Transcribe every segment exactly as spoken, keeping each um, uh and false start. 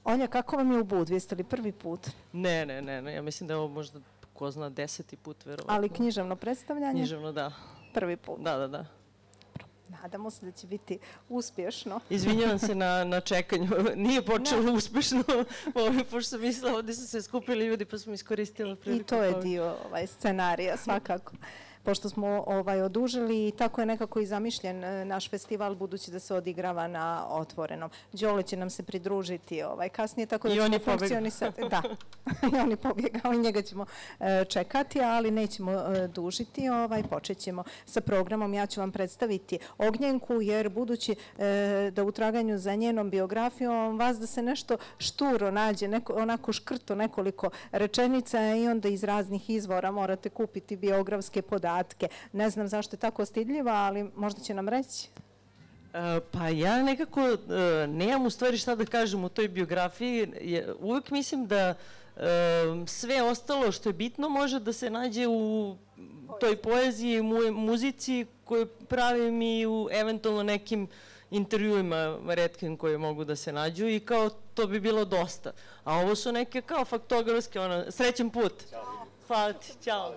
Olja, kako vam je u Budvi? Jeste li prvi put? Ne, ne, ne, ne. Ja mislim da je ovo možda, ko zna, deseti put, verovatno. Ali književno predstavljanje? Književno, da. Prvi put? Da, da, da. Nadamo se da će biti uspješno. Izvinjavam se na, na čekanju. Nije počelo uspješno, ovaj, pošto sam mislila, ovdje su se skupili ljudi, pa smo iskoristili priliku. I to je dio ovaj, scenarija, svakako. Pošto smo ovaj, odužili i tako je nekako i zamišljen naš festival, budući da se odigrava na otvorenom. Đole će nam se pridružiti ovaj, kasnije, tako da I ćemo funkcionisati. Da, i on je pobjegao i njega ćemo e, čekati, ali nećemo e, dužiti. Ovaj, počet ćemo sa programom. Ja ću vam predstaviti Ognjenku, jer budući e, da u traganju za njenom biografijom vas da se nešto šturo nađe, neko, onako škrto nekoliko rečenica i onda iz raznih izvora morate kupiti biografske podatke. Ne znam zašto je tako stidljiva, ali možda će nam reći. E, pa ja nekako e, nemam u stvari šta da kažem u toj biografiji. Je, uvek mislim da e, sve ostalo što je bitno može da se nađe u toj poeziji, mu, muzici koju pravim i u eventualno nekim intervjuima retkim koje mogu da se nađu i kao to bi bilo dosta. A ovo su neke kao faktografske, ono, srećen put. Hvala ti, ćao.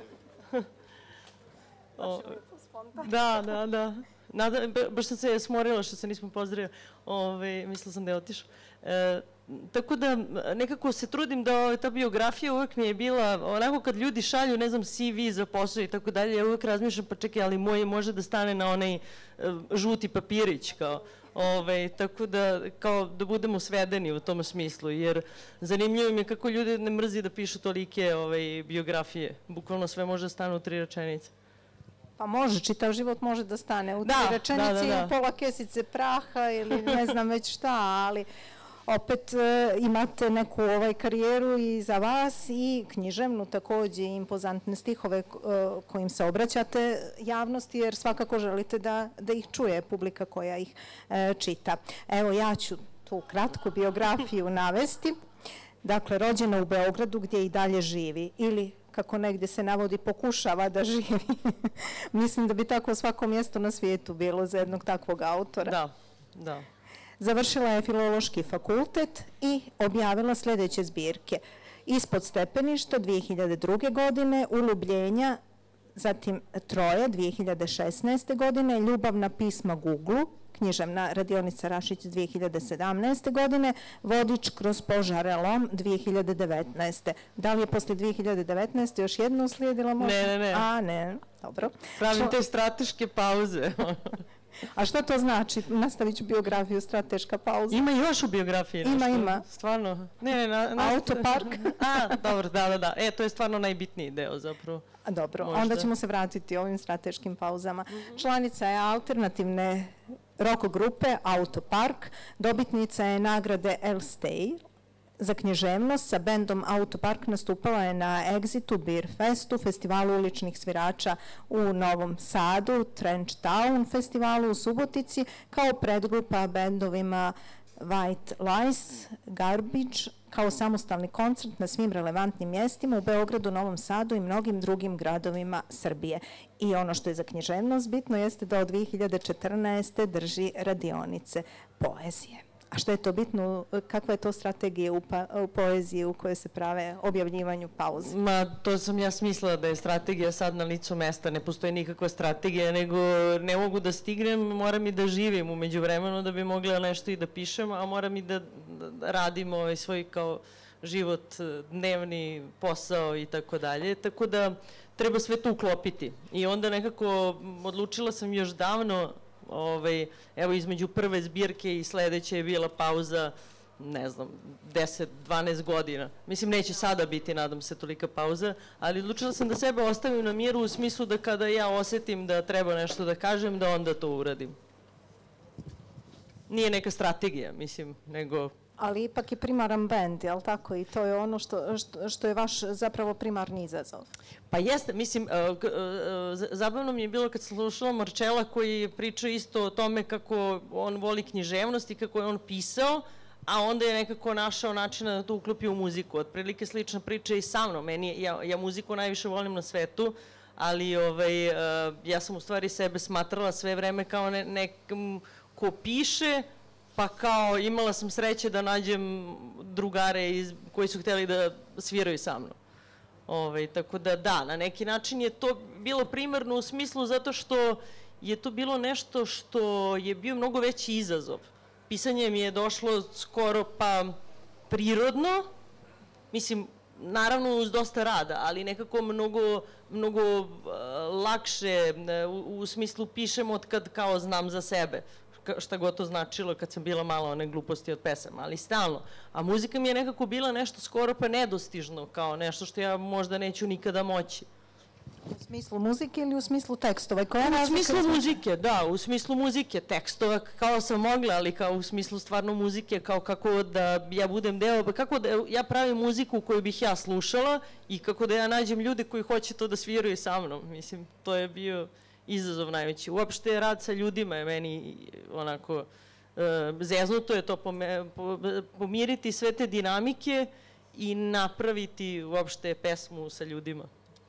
O, da, da, da. Nada, baš sam se smorila što se nismo pozdravili. Ove, mislila sam da je otišao. E, tako da nekako se trudim da ove, ta biografija uvek mi je bila, onako kad ljudi šalju, ne znam, C V za posao i tako dalje, ja uvek razmišljam, pa čekaj, ali moje može da stane na onaj e, žuti papirić, kao. Ove, tako da, kao da budemo svedeni u tom smislu, jer zanimljivo mi je kako ljudi ne mrzi da pišu tolike ove, biografije. Bukvalno sve može da stane u tri rečenice. Pa može, čitav život može da stane u tri rečenice i u pola kesice praha ili ne znam već šta, ali opet imate neku ovaj karijeru i za vas i književnu takođe i impozantne stihove kojim se obraćate javnosti, jer svakako želite da, da ih čuje publika koja ih e, čita. Evo, ja ću tu kratku biografiju navesti. Dakle, rođena u Beogradu gdje i dalje živi ili kako negdje se navodi, pokušava da živi. Mislim da bi tako svako mjesto na svijetu bilo za jednog takvog autora. Da, da. Završila je Filološki fakultet i objavila sljedeće zbirke. Ispod stepeništa dvije hiljade druge. godine, Uljubljenja, zatim Troje dvije hiljade šesnaeste. godine, Ljubavna pisma Guglu, književna radionica Rašić dvije hiljade sedamnaeste. godine, Vodič kroz požare lom dvije hiljade devetnaeste. Da li je posle dvije hiljade devetnaeste. još jedno uslijedila možda? Ne, ne, ne. A, ne, dobro. Pravim te strateške pauze. A što to znači? Nastavit ću biografiju, strateška pauza. Ima još u biografiji nešto? Ima, ima. Stvarno? Ne, ne, na, Autopark? A, dobro, da, da, da. E, to je stvarno najbitniji deo zapravo. A, dobro, možda. Onda ćemo se vratiti ovim strateškim pauzama. Mm-hmm. Članica je alternativne rock grupe Autopark, dobitnica je nagrade El Stay za književnost. Sa bendom Autopark nastupala je na Exitu, Beer Festu, festivalu uličnih svirača u Novom Sadu, Trench Town festivalu u Subotici, kao predgrupa bendovima White Lies, Garbage, kao samostalni koncert na svim relevantnim mjestima u Beogradu, Novom Sadu i mnogim drugim gradovima Srbije. I ono što je za književnost bitno jeste da od dvije hiljade četrnaeste. drži radionice poezije. A što je to bitno, kakva je to strategija u, pa, u poeziji u kojoj se prave objavljivanju pauze? Ma, to sam ja smislila da je strategija sad na licu mesta, ne postoji nikakva strategija, nego ne mogu da stignem, moram i da živim umeđu vremenu da bi mogla nešto i da pišem, a moram i da, da radim ovaj svoj kao život, dnevni posao i tako dalje, tako da treba sve to uklopiti. I onda nekako odlučila sam još davno, Ovaj, evo između prve zbirke i sledeće je bila pauza, ne znam, deset do dvanaest godina. Mislim, neće sada biti, nadam se, tolika pauza, ali odlučila sam da sebe ostavim na miru u smislu da kada ja osetim da treba nešto da kažem, da onda to uradim. Nije neka strategija, mislim, nego... Ali ipak je primaran bend, jel tako? I to je ono što, što, što je vaš zapravo primarni izazov. Pa jeste, mislim, uh, uh, zabavno mi je bilo kad sam slušala Marčela koji priča isto o tome kako on voli književnost i kako je on pisao, a onda je nekako našao načina da to uklopi u muziku. Otprilike slična priča i sa mnom. Meni, ja, ja muziku najviše volim na svetu, ali ovaj, uh, ja sam u stvari sebe smatrala sve vreme kao ne, nekom ko piše, pa kao imala sam sreće da nađem drugare iz, koji su hteli da sviraju sa mnom. Ove, tako da da, na neki način je to bilo primarno u smislu zato što je to bilo nešto što je bio mnogo veći izazov. Pisanje mi je došlo skoro pa prirodno, mislim, naravno uz dosta rada, ali nekako mnogo, mnogo uh, lakše uh, u smislu pišem od kad kao znam za sebe. Šta god to značilo kad sam bila malo one gluposti od pesama, ali stalno. A muzika mi je nekako bila nešto skoro pa nedostižno, kao nešto što ja možda neću nikada moći. U smislu muzike ili u smislu tekstova? U smislu muzike, da, u smislu muzike, tekstova kao sam mogla, ali kao u smislu stvarno muzike, kao kako da ja budem deo, kako da ja pravim muziku koju bih ja slušala i kako da ja nađem ljude koji hoće to da sviraju sa mnom. Mislim, to je bio izazov najveći. Uopšte rad sa ljudima je meni onako zeznuto je to pomiriti sve te dinamike i napraviti uopšte pesmu sa ljudima.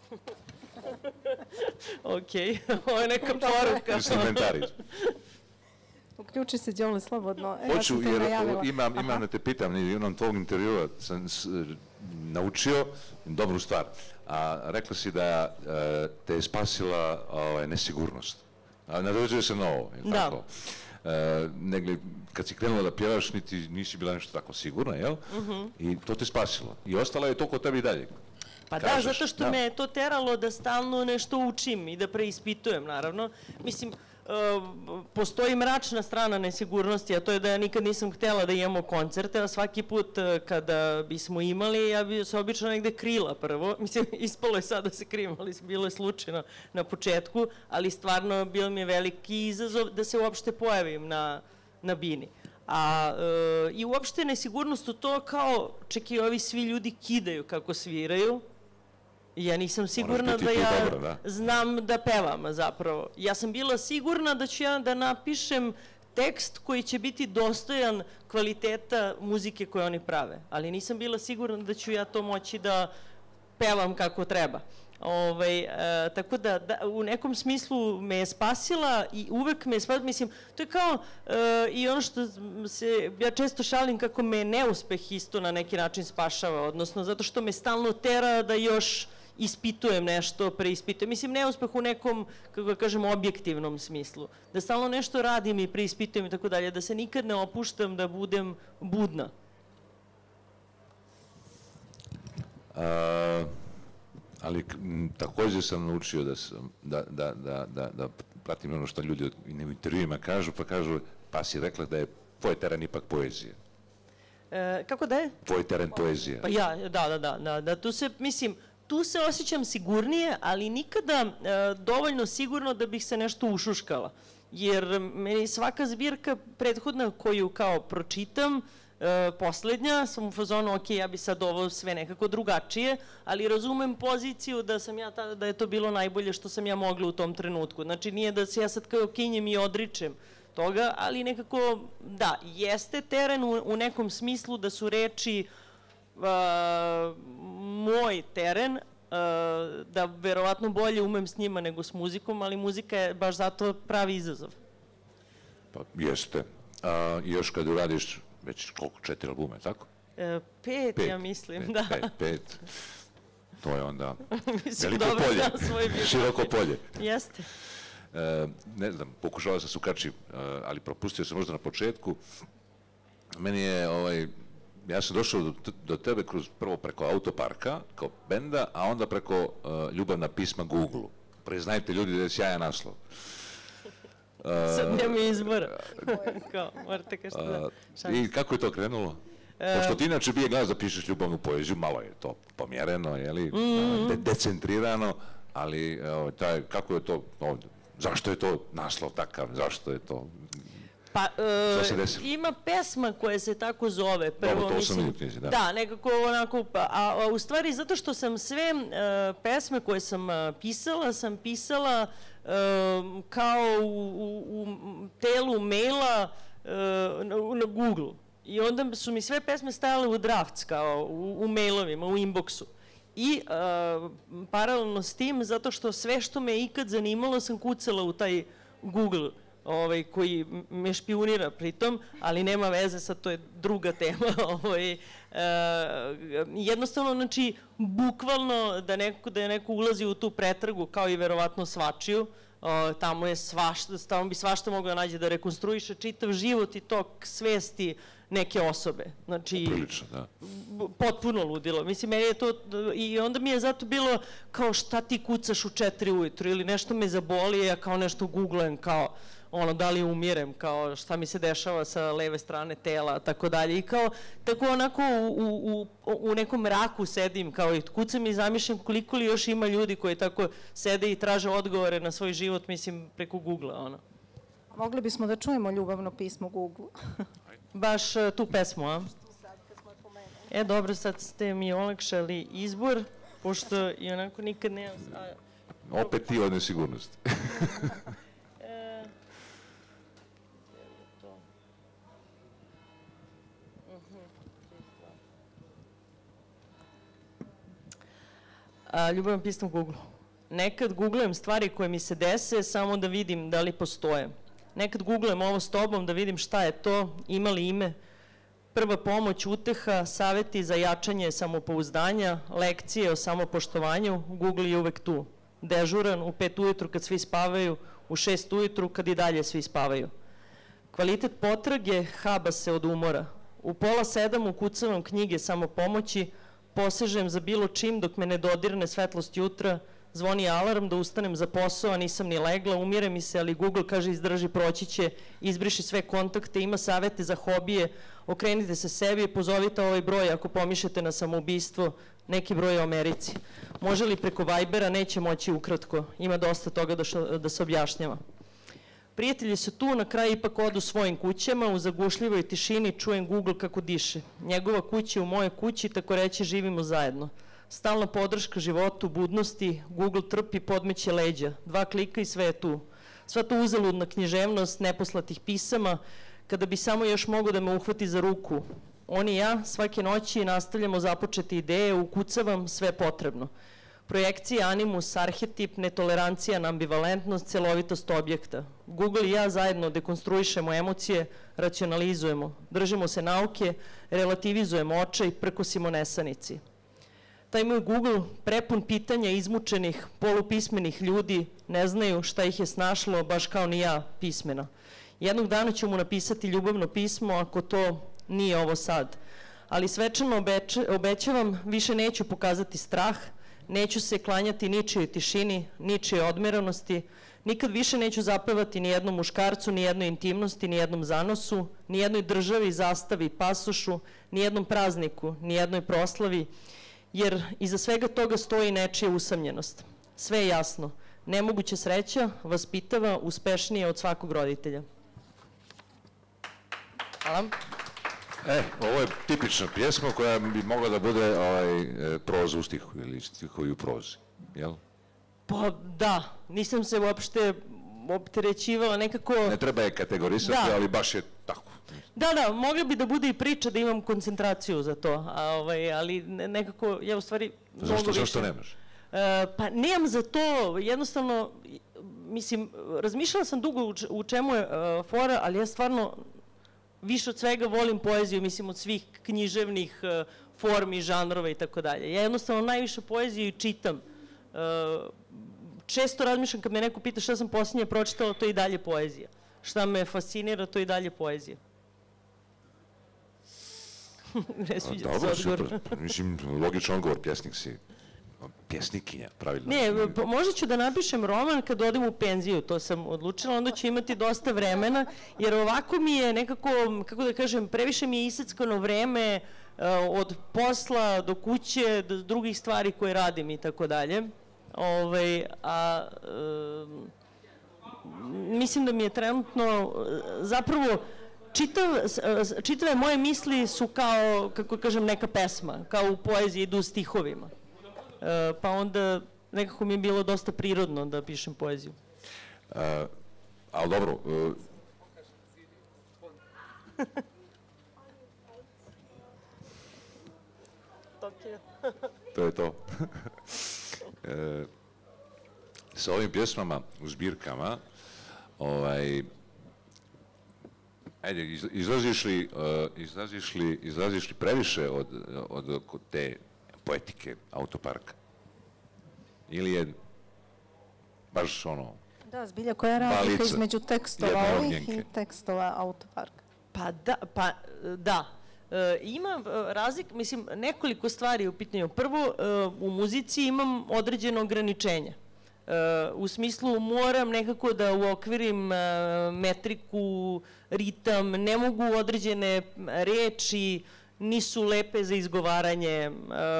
Ok, ovo je neka poruka. Instrumentari. Uključi se, Đole, slobodno. Hoću, jer imam da te pitam, u jednom tvojeg intervjua sam naučio dobru stvar. A rekla si da te je spasila nesigurnost. Nadoveđuje se na ovo, je li tako? Negdje, kad si krenula da pjevaš, nisi bila nešto tako sigurna, jel? I to te spasilo. I ostala je to kod tebi i dalje. Pa da, zato što me je to teralo da stalno nešto učim i da preispitujem, naravno. Mislim, postoji mračna strana nesigurnosti, a to je da ja nikad nisam htjela da imamo koncerte, a svaki put kada bismo imali, ja bi se obično negde krila prvo. Mislim, ispalo je sad da se krijem, ali bilo je slučajno na početku, ali stvarno bilo mi je veliki izazov da se uopšte pojavim na, na bini. A, e, I uopšte nesigurnost u to kao, čak i ovi svi ljudi kidaju kako sviraju, ja nisam sigurna da ja znam da pevam zapravo. Ja sam bila sigurna da ću ja da napišem tekst koji će biti dostojan kvaliteta muzike koje oni prave, ali nisam bila sigurna da ću ja to moći da pevam kako treba. Ovaj, e, tako da, da u nekom smislu me je spasila i uvek me je spasila, mislim, to je kao e, i ono što se, ja često šalim kako me neuspeh isto na neki način spašava, odnosno zato što me stalno tera da još ispitujem nešto, preispitujem. Mislim, neuspeh u nekom, kako da kažem, objektivnom smislu. Da stalno nešto radim i preispitujem i tako dalje, da se nikad ne opuštam da budem budna. A... Ali također sam naučio da, sam, da, da, da, da, da pratim ono što ljudi u intervjuima kažu, pa kažu, pa si rekla da je tvoj teren ipak poezija. E, kako da je? Tvoj teren poezija. Pa ja, da, da, da, da, da, tu se, mislim, tu se osjećam sigurnije, ali nikada e, dovoljno sigurno da bih se nešto ušuškala. Jer meni svaka zbirka prethodna koju kao pročitam, E, poslednja, sam u fazonu, ok, ja bi sad ovo sve nekako drugačije, ali razumem poziciju da sam ja tada, da je to bilo najbolje što sam ja mogla u tom trenutku. Znači, nije da se ja sad kao kinjem i odričem toga, ali nekako, da, jeste teren u, u nekom smislu da su reči uh, moj teren, uh, da verovatno bolje umem s njima nego s muzikom, ali muzika je baš zato pravi izazov. Pa, jeste. A, još kad uradiš već koliko, četiri albume, tako? E, pet, pet, ja mislim, pet, da. Pet, pet. To je onda veliko polje, široko polje. Jeste. E, ne znam, pokušao sam se ukačiti, ali propustio sam možda na početku. Meni je, ovaj, ja sam došao do, do tebe kroz, prvo preko Autoparka, kao benda, a onda preko uh, Ljubavna pisma Google-u. Priznajte ljudi da je sjajan naslov. Sad nema izbora. Kao, morate kažete da. I kako je to krenulo? Pošto ti inače bije glas da pišeš ljubavnu poeziju, malo je to pomjereno, jeli, decentrirano, ali kako je to ovdje? Zašto je to naslov takav? Zašto je to? Pa, ima pesma koja se tako zove. Dobro, to sam u knjizi, da. Da, nekako onako, a u stvari zato što sam sve pesme koje sam pisala, sam pisala kao u telu maila na Google. I onda su mi sve pesme stajale u drafts, kao u mailovima, u inboxu. I paralelno s tim, zato što sve što me ikad zanimalo sam kucala u taj Google ovaj, koji me špijunira pritom, ali nema veze, sad to je druga tema. Ovaj, uh, jednostavno, znači, bukvalno da, neko, da je neko ulazi u tu pretragu, kao i verovatno svačiju, uh, tamo, je svašta, tamo bi svašta mogla nađe da rekonstruiše čitav život i tok svesti neke osobe. Znači, prilično, da. Potpuno ludilo. Mislim, meni je to, i onda mi je zato bilo kao šta ti kucaš u četiri ujutru ili nešto me zaboli, ja kao nešto googlujem, kao ono, da li umirem, kao šta mi se dešava sa leve strane tela, tako dalje. I kao, tako onako u, u, u nekom mraku sedim, kao i kucam i zamišljam koliko li još ima ljudi koji tako sede i traže odgovore na svoj život, mislim, preko Google-a, ono. Mogli bismo da čujemo ljubavno pismo Google-u. Baš tu pesmu, a? E, dobro, sad ste mi olakšali izbor, pošto i onako nikad ne... Opet ti od nesigurnosti. Ljubavno pismo Google. Nekad googlujem stvari koje mi se dese samo da vidim da li postoje. Nekad googlujem ovo s tobom da vidim šta je to, ima li ime, prva pomoć, uteha, saveti za jačanje samopouzdanja, lekcije o samopoštovanju, Google je uvek tu. Dežuran u pet ujutru kad svi spavaju, u šest ujutru kad i dalje svi spavaju. Kvalitet potrage haba se od umora. U pola sedam ukucavam knjige samopomoći, posežem za bilo čim dok me ne dodirne svetlost jutra, zvoni alarm da ustanem za posao, a nisam ni legla, umire mi se, ali Google kaže izdrži, proći će, izbriši sve kontakte, ima savete za hobije, okrenite se sebi, pozovite ovaj broj ako pomišljate na samoubistvo, neki broj u Americi. Može li preko Vibera, neće moći ukratko, ima dosta toga da, šo, da se objašnjava. Prijatelji su tu, na kraju ipak odu svojim kućama, u zagušljivoj tišini čujem Google kako diše. Njegova kuća u mojoj kući, tako reći živimo zajedno. Stalna podrška životu, budnosti, Google trpi, podmeće leđa. Dva klika i sve je tu. Sva to uzaludna književnost, neposlatih pisama, kada bi samo još mogo da me uhvati za ruku. On i ja svake noći nastavljamo započete ideje, ukucavam sve potrebno. Projekcija, animus, arhetip, netolerancija na ambivalentnost, celovitost objekta. Google i ja zajedno dekonstruišemo emocije, racionalizujemo, držimo se nauke, relativizujemo očaj, prkosimo nesanici. Taj moj Google, prepun pitanja izmučenih, polupismenih ljudi, ne znaju šta ih je snašlo, baš kao ni ja, pismena. Jednog dana ću mu napisati ljubavno pismo, ako to nije ovo sad. Ali svečano obeća, obećavam, više neću pokazati strah, neću se klanjati ničijoj tišini, ničijoj odmeranosti, nikad više neću zapevati ni jednom muškarcu, ni jednoj intimnosti, ni jednom zanosu, ni jednoj državi, zastavi, pasošu, ni jednom prazniku, ni jednoj proslavi, jer iza svega toga stoji nečija usamljenost. Sve je jasno. Nemoguća sreća vaspitava uspešnije od svakog roditelja. Hvala. E, ovo je tipična pjesma koja bi mogla da bude ovaj, proza u stihu ili stihovi u prozi, jel? Pa da, nisam se uopšte opterećivala nekako... Ne treba je kategorisati, da. Ali baš je tako. Da, da, mogla bi da bude i priča da imam koncentraciju za to, a, ovaj, ali nekako, ja u stvari... Zašto, zašto nemaš? E, pa nemam za to, jednostavno, mislim, razmišljala sam dugo u, u čemu je uh, fora, ali ja stvarno više od svega volim poeziju, mislim, od svih književnih uh, formi, žanrova i tako dalje. Ja jednostavno najviše poeziju i čitam. Uh, često razmišljam kad me neko pita šta sam posljednje pročitala, to je i dalje poezija. Šta me fascinira, to je i dalje poezija. Ne sviđa se odgovor. Mislim, logičan odgovor, pjesnik si. Pjesnikinja, pravilno. Ne, možda ću da napišem roman kad odem u penziju, to sam odlučila, onda ću imati dosta vremena, jer ovako mi je nekako, kako da kažem, previše mi je iseckano vreme uh, od posla do kuće, do drugih stvari koje radim i tako dalje. Ovaj, a uh, mislim da mi je trenutno, uh, zapravo, Čitav, čitave moje misli su kao, kako kažem, neka pesma, kao u poeziji idu u stihovima. E, pa onda nekako mi je bilo dosta prirodno da pišem poeziju. E, ali dobro... E, to je to. e, sa ovim pjesmama u zbirkama, ovaj, Ajde, izlaziš li, izlaziš li, izlaziš li previše od, od te poetike Autoparka? Ili je baš ono... Da, zbilja koja je razlika između tekstova ovih i tekstova Autoparka? Pa da, pa da. E, ima razlik, mislim, nekoliko stvari u pitanju. Prvo, e, u muzici imam određeno ograničenje. E, u smislu moram nekako da uokvirim e, metriku, ritam, ne mogu određene reči, nisu lepe za izgovaranje, e,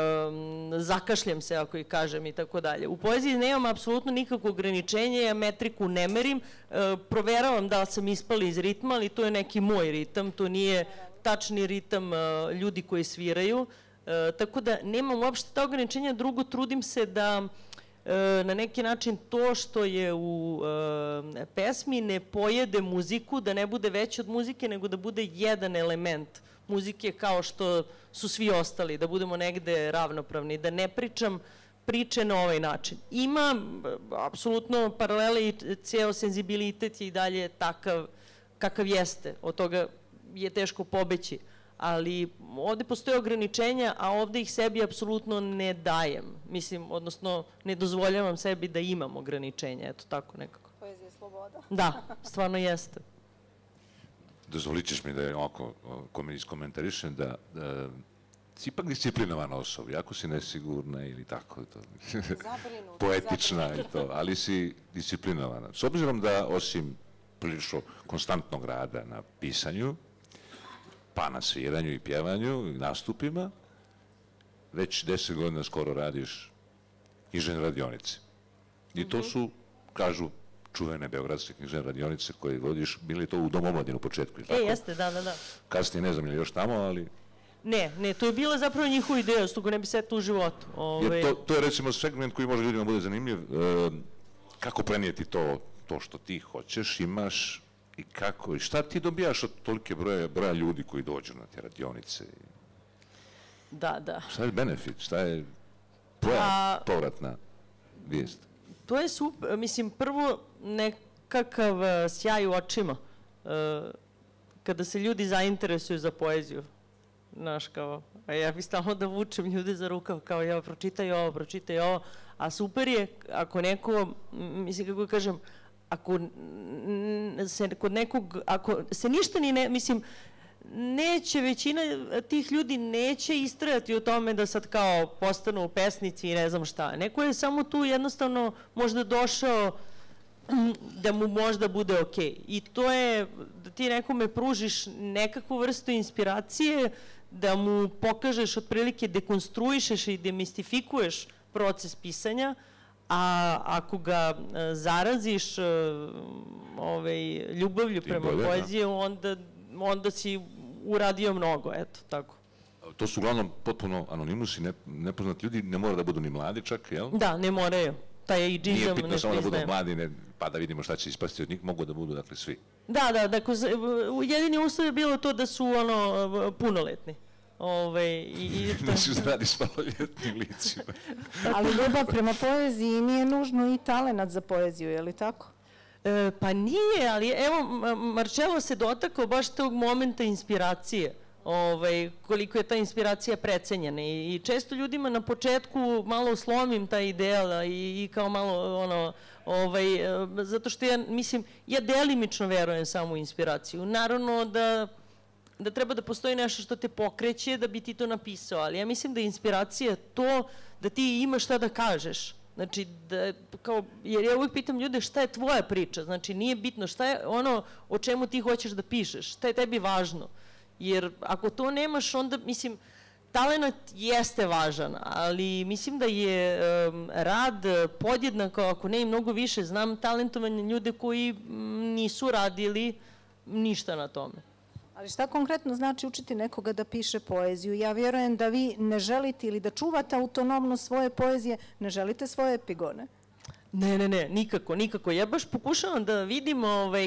zakašljem se ako ih kažem i tako dalje. U poeziji nemam apsolutno nikakvo ograničenje, ja metriku ne merim, e, proveravam da li sam ispala iz ritma, ali to je neki moj ritam, to nije tačni ritam e, ljudi koji sviraju, e, tako da nemam uopšte ta ograničenja. Drugo, trudim se da e, na neki način to što je u e, pesmi ne pojede muziku, da ne bude veće od muzike, nego da bude jedan element muzike kao što su svi ostali, da budemo negde ravnopravni, da ne pričam priče na ovaj način. Ima apsolutno paralele i ceo senzibilitet je i dalje takav kakav jeste, od toga je teško pobeći, ali ovde postoje ograničenja, a ovde ih sebi apsolutno ne dajem, mislim, odnosno ne dozvoljavam sebi da imam ograničenja, eto tako nekako. Poezija je sloboda. Da, stvarno jeste. Dozvolit ćeš mi da je ovako iskomentarišem da si ipak disciplinovana osoba, jako si nesigurna ili tako, poetična i to, ali si disciplinovana. S obzirom da osim prilično konstantnog rada na pisanju, pa na sviranju i pjevanju i nastupima, već deset godina skoro radiš književne radionice. I to su, kažu, čuvene beogradske književne radionice koje vodiš, bili to u Domu omladine u početku. E, jeste, da, da, da. Kasnije ne znam je li još tamo, ali... Ne, ne, to je bila zapravo njihova ideja, s toga ne bi setila u životu. Jer to je recimo segment koji može ljudima bude zanimljiv. Kako prenijeti to, to što ti hoćeš, imaš i kako, i šta ti dobijaš od tolike broja ljudi koji dođu na te radionice? Da, da. Šta je benefit, šta je tvoja povratna vijest? To je super, mislim, prvo nekakav sjaj u očima. Kada se ljudi zainteresuju za poeziju, znaš, kao, a ja bih stalno da vučem ljude za rukav, kao, ja, pročitaj ovo, pročitaj ovo, a super je ako neko, mislim, kako kažem, ako se kod nekog, ako se ništa ni ne, mislim, neće, većina tih ljudi neće istrajati u tome da sad kao postanu pesnici i ne znam šta. Neko je samo tu jednostavno možda došao da mu možda bude okej. I to je da ti nekome pružiš nekakvu vrstu inspiracije, da mu pokažeš otprilike, dekonstruišeš i demistifikuješ proces pisanja, a ako ga zaraziš ljubavlju prema poeziji, onda onda si uradio mnogo, eto, tako. To su uglavnom potpuno anonimusi, nepoznati ljudi, ne mora da budu ni mladi čak, jel? Da, ne moraju. Taj ageizam ne priznajem. Nije pitno samo da budu mladi, pa da vidimo šta će ispasti od njih, mogu da budu, dakle, svi. Da, da, dakle, jedini uslov je bilo to da su, ono, punoletni. Nisi radi s maloljetnim licima. Ali ljubav prema poeziji nije nužno i talenat za poeziju, je li tako? Pa nije, ali evo, Marcello se dotakao baš tog momenta inspiracije, koliko je ta inspiracija precenjena i često ljudima na početku malo slomim taj ideal i kao malo, ono, zato što ja, mislim, ja delimično verujem samo u inspiraciju. Naravno da da treba da postoji nešto što te pokreće da bi ti to napisao, ali ja mislim da je inspiracija to da ti imaš šta da kažeš. Znači, kao, jer ja uvijek pitam ljude šta je tvoja priča, znači nije bitno šta je ono o čemu ti hoćeš da pišeš, šta je tebi važno, jer ako to nemaš onda, mislim, talenat jeste važan, ali mislim da je rad podjednako, ako ne i mnogo više, znam talentovane ljude koji nisu radili ništa na tome. Ali šta konkretno znači učiti nekoga da piše poeziju? Ja vjerujem da vi ne želite ili da čuvate autonomno svoje poezije, ne želite svoje epigone. Ne, ne, ne, nikako, nikako. Ja baš pokušavam da vidim,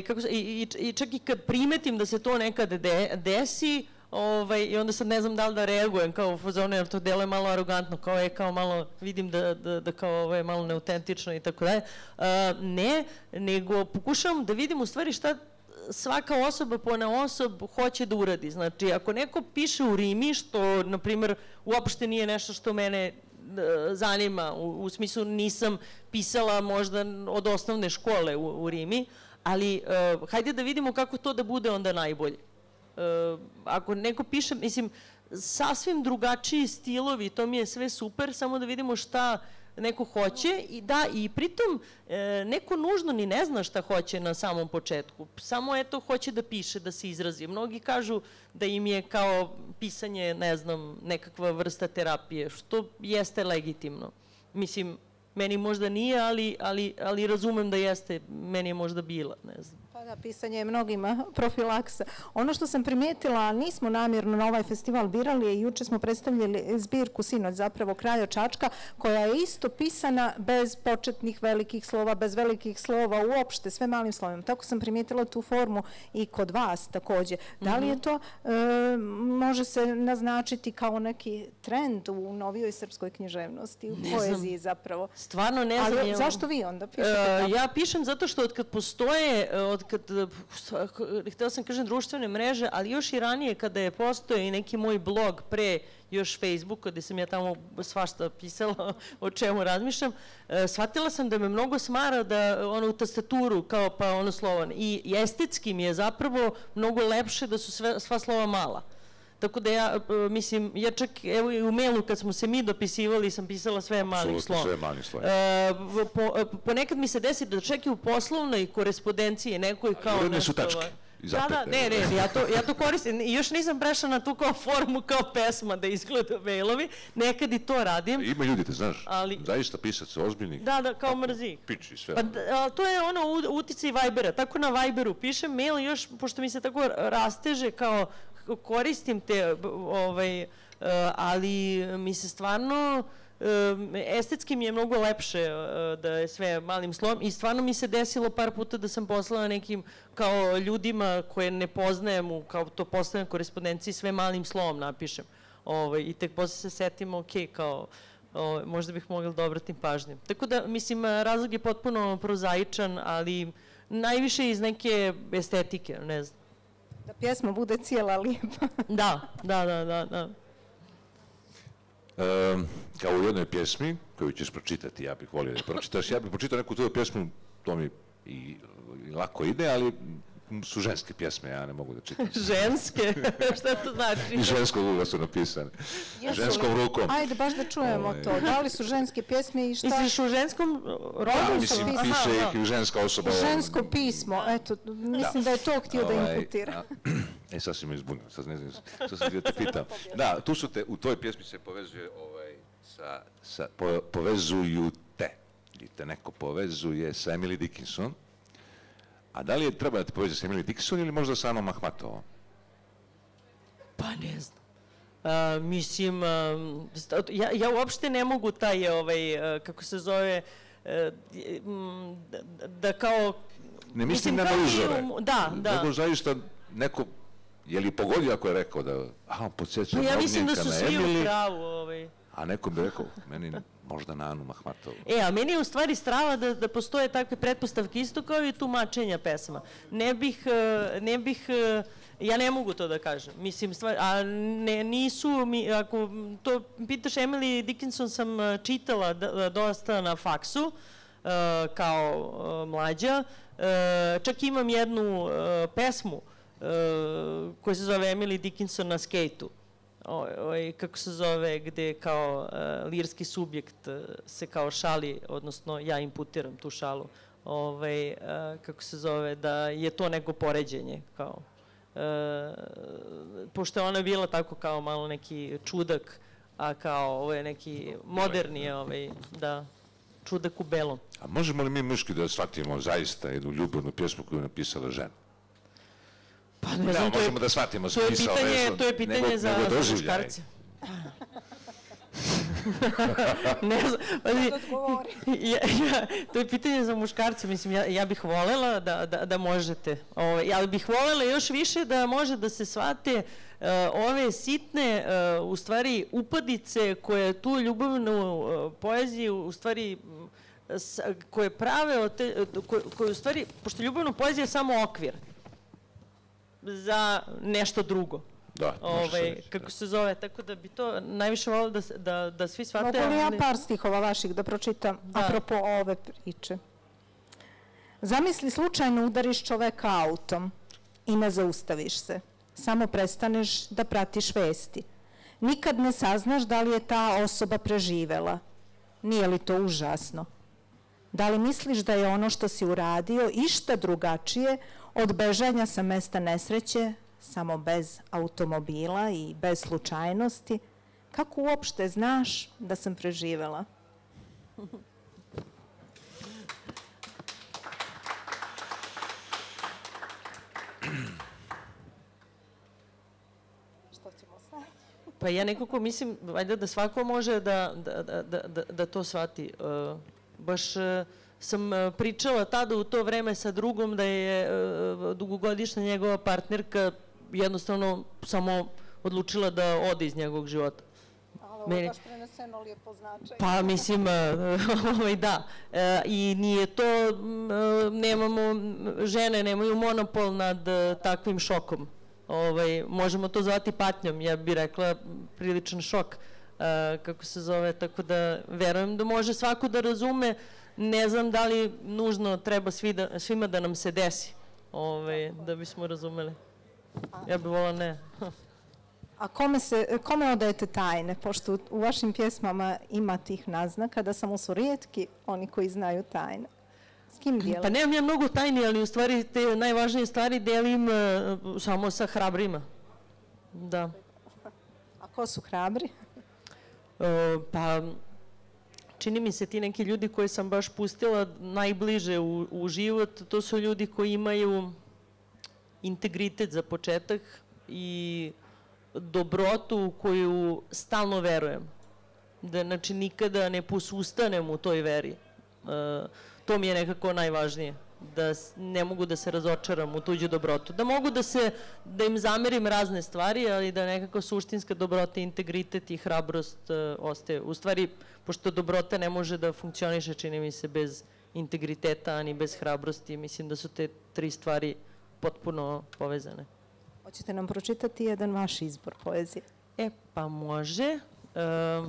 i čak i kad primetim da se to nekad desi, i onda sad ne znam da li da reagujem kao u fazonu, jer to deluje malo arogantno, kao je, kao malo, vidim da kao je malo neautentično i tako dalje. Ne, nego pokušavam da vidim u stvari šta svaka osoba ponaosob hoće da uradi. Znači, ako neko piše u rimi, što, na primjer, uopšte nije nešto što mene zanima, u, u smislu nisam pisala možda od osnovne škole u, u rimi, ali uh, hajde da vidimo kako to da bude onda najbolje. Uh, ako neko piše, mislim, sasvim drugačiji stilovi, to mi je sve super, samo da vidimo šta neko hoće i da, i pritom e, neko nužno ni ne zna šta hoće na samom početku, samo eto hoće da piše, da se izrazi. Mnogi kažu da im je kao pisanje, ne znam, nekakva vrsta terapije, što jeste legitimno. Mislim, meni možda nije, ali, ali, ali razumem da jeste, meni je možda bila, ne znam. Pa da, pisanje je mnogima profilaksa. Ono što sam primijetila, nismo namjerno na ovaj festival birali, juče smo predstavljali zbirku Sinoć, zapravo Kralja Čačka, koja je isto pisana bez početnih velikih slova, bez velikih slova uopšte, sve malim slovima. Tako sam primijetila tu formu i kod vas takođe. Da li je to, e, može se naznačiti kao neki trend u novijoj srpskoj književnosti, u poeziji zapravo? Stvarno ne znam. Ali zašto vi onda pišete? Ja pišem zato što od kad postoje, od kad, htela sam kažem društvene mreže, ali još i ranije kada je postoje i neki moj blog pre još Facebooka, gde sam ja tamo svašta pisala o čemu razmišljam, shvatila sam da me mnogo smara da ono tastaturu kao pa ono slovo. I estetski mi je zapravo mnogo lepše da su sve, sva slova mala. Tako da ja, mislim, ja čak, evo i u mailu kad smo se mi dopisivali, sam pisala sve malim slovom. Sve malim slovom. Ponekad mi se desi da čak i u poslovnoj korespondenciji nekoj kao nešto... Uredne su tačke. Da, da, ne, ne, ja to, ja to koristim. I još nisam prešla na tu kao formu, kao pesma da izgleda mailovi. Nekad i to radim. Ima ljudi, te znaš, zaista pisac ozbiljnih. Da, da, kao mrzi. Piči sve. Pa to je ono uticaj Vibera. Tako na Viberu pišem mail još, pošto mi se tako rasteže kao koristim te, ovaj, ali mi se stvarno, estetski mi je mnogo lepše da je sve malim slovom i stvarno mi se desilo par puta da sam poslala nekim kao ljudima koje ne poznajem, kao to postavljam korespondenciji, sve malim slovom napišem. I tek posle se setim, ok, kao, možda bih mogla da obratim pažnju. Tako da, mislim, razlog je potpuno prozaičan, ali najviše iz neke estetike, ne znam. Da pjesma bude cijela lijepa. Da, da, da, da, da. Kao u jednoj pjesmi, koju ćeš pročitati, ja bih volio da pročitaš, ja bih pročitao neku tvoju pjesmu, to mi i lako ide, ali su ženske pjesme, ja ne mogu da čitam. Ženske? Šta to znači? I ženskog uga su napisane. Ženskom rukom. Ajde, baš da čujemo to. Da li su ženske pjesme i šta? Misliš u ženskom rodu? Da, mislim, piše ih ženska osoba. Žensko pismo, eto, mislim da je to htio da imputira. E, sad si me izbunio, sad ne znam, sad sam ti da te pitam. Da, tu su te, u toj pjesmi se povezuje, sa, povezuju te, ili te neko povezuje sa Emily Dickinson. A da li je treba da te poveže sa Emily Dickinson ili možda sa Anom Ahmatovom? Pa ne znam. Mislim, ja uopšte ne mogu taj, kako se zove, da kao... Ne mislim na uzore. Da, da. Nego zaista neko, je li pogodio ako je rekao da, aha, podsjeća na Ognjenka na Emily? Ja mislim da su svi u pravu. A neko bi rekao, meni možda na Anu Mahmatovu. E, a meni je u stvari strava da postoje takve pretpostavke isto kao i tumačenja pesama. Ne bih, ne bih, ja ne mogu to da kažem. Mislim, a nisu, ako to pitaš, Emily Dickinson sam čitala dosta na faksu, kao mlađa. Čak imam jednu pesmu koja se zove Emily Dickinson na skejtu. Kako se zove, gde kao lirski subjekt se kao šali, odnosno ja imputiram tu šalu, kako se zove, da je to neko poređenje, kao, pošto je ona bila tako kao malo neki čudak, a kao ovo je neki moderni, da, čudak u belom. A možemo li mi muški da shvatimo zaista jednu ljubavnu pjesmu koju je napisala žena? Pa ne znam, možemo da shvatimo smisao vezu, to je pitanje za muškarce. Ne znam, to je pitanje za muškarce, mislim, ja bih volela da možete, ali bih volela još više da može da se shvate ove sitne, u stvari, upadice koje tu ljubavnu poeziju, u stvari, koje prave, koje u stvari, pošto ljubavna poezija je samo okvir, za nešto drugo. Da, ovaj, kako se zove, tako da bi to najviše volio da, da, da svi shvate. Mogu li ja par stihova vaših da pročitam, da. Apropo ove priče? Zamisli slučajno udariš čoveka autom i ne zaustaviš se. Samo prestaneš da pratiš vesti. Nikad ne saznaš da li je ta osoba preživela. Nije li to užasno? Da li misliš da je ono što si uradio išta drugačije od bežanja sa mesta nesreće, samo bez automobila i bez slučajnosti? Kako uopšte znaš da sam preživela? Što ćemo sad? Pa ja nekako mislim, valjda da svako može da, da, da, da, da to shvati. Uh, baš uh, sam pričala tada u to vreme sa drugom da je uh, dugogodišnja njegova partnerka jednostavno samo odlučila da ode iz njegovog života. Ali ovo je baš preneseno lijepo značaj. Pa mislim, uh, da. Uh, I nije to, uh, nemamo, žene nemaju monopol nad uh, takvim šokom. Ovaj, možemo to zvati patnjom, ja bih rekla priličan šok, uh, kako se zove, tako da verujem da može svako da razume, ne znam da li nužno treba svi da, svima da nam se desi, ovaj, da bismo razumeli. Ja bih volila ne. A kome, se, kome odajete tajne, pošto u vašim pjesmama ima tih naznaka da samo su rijetki oni koji znaju tajne? S kim dijelite? Pa nemam ja mnogo tajni, ali u stvari te najvažnije stvari delim uh, samo sa hrabrima. Da. A ko su hrabri? Uh, pa čini mi se ti neki ljudi koji sam baš pustila najbliže u, u život, to su ljudi koji imaju integritet za početak i dobrotu u koju stalno verujem. Da, znači, nikada ne posustanem u toj veri. Uh, to mi je nekako najvažnije. Da ne mogu da se razočaram u tuđu dobrotu. Da mogu da se, da im zamerim razne stvari, ali da nekako suštinska dobrota, integritet i hrabrost uh, ostaje. U stvari, pošto dobrota ne može da funkcioniše, čini mi se, bez integriteta, ani bez hrabrosti, mislim da su te tri stvari potpuno povezane. Hoćete nam pročitati jedan vaš izbor poezije? E, pa može. Um,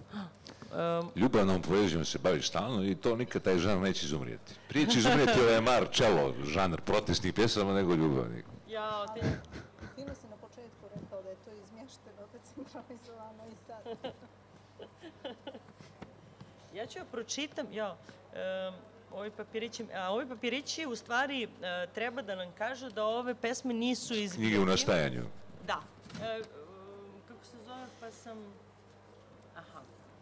um, Ljubavnom poezijom se bavi stalno i to nikad taj žanr neće izumrijeti. Prije će izumrijeti ovaj Marcello, žanr protestnih pjesama, nego ljubavnik. Ja, ti... Fino si na početku rekao da je to izmješteno, decentralizovano i sad. Ja ću joj pročitam, ja, um, ovi papirići, a ovi papirići u stvari uh, treba da nam kažu da ove pesme nisu iz... Knjige u nastajanju. Da. E, kako se zove, pa sam... Aha.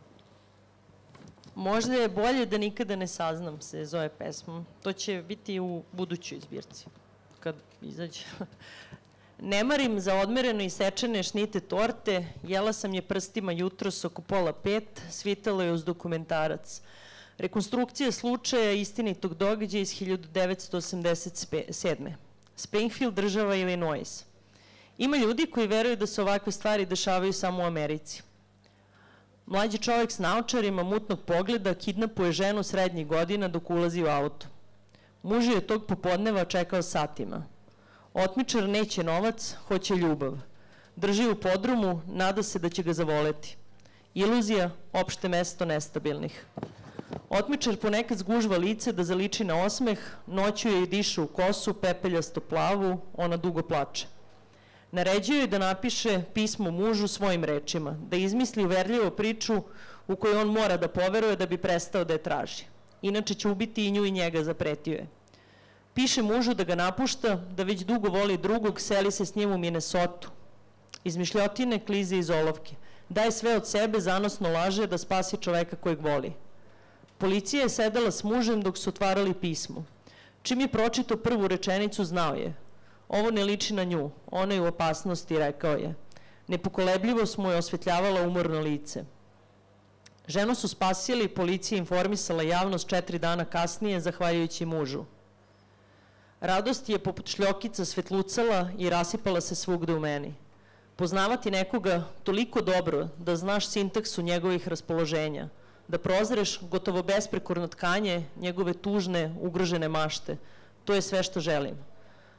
Možda je bolje da nikada ne saznam se zove pesmom. To će biti u budućoj zbirci, kad izađe. Ne marim za odmereno isečene šnite torte, jela sam je prstima jutros oko pola pet, svitalo je uz dokumentarac. Rekonstrukcija slučaja istinitog događaja iz hiljadu devetsto osamdeset sedme. Springfield, država Illinois. Ima ljudi koji veruju da se ovakve stvari dešavaju samo u Americi. Mlađi čovjek s naočarima mutnog pogleda kidnapuje ženu srednjih godina dok ulazi u auto. Muž je tog popodneva čekao satima. Otmičar neće novac, hoće ljubav. Drži u podrumu, nada se da će ga zavoleti. Iluzija, opšte mesto nestabilnih. Otmičar ponekad zgužva lice da zaliči na osmeh, noću je i diše u kosu, pepeljasto plavu, ona dugo plače. Naređuje joj da napiše pismo mužu svojim rečima, da izmisli uverljivu priču u kojoj on mora da poveruje da bi prestao da je traži. Inače će ubiti i nju i njega, zapretio je. Piše mužu da ga napušta, da već dugo voli drugog, seli se s njim u Minnesotu. Izmišljotine, klize iz olovke. Daje sve od sebe, zanosno laže da spasi čoveka kojeg voli. Policija je sedela s mužem dok su otvarali pismo. Čim je pročitao prvu rečenicu, znao je. Ovo ne liči na nju, ona je u opasnosti, rekao je. Nepokolebljivost mu je osvetljavala umorno lice. Ženu su spasili i policija informisala javnost četiri dana kasnije, zahvaljujući mužu. Radost je poput šljokica svetlucala i rasipala se svugde u meni. Poznavati nekoga toliko dobro da znaš sintaksu njegovih raspoloženja, da prozreš gotovo besprekorno tkanje njegove tužne, ugrožene mašte, to je sve što želim.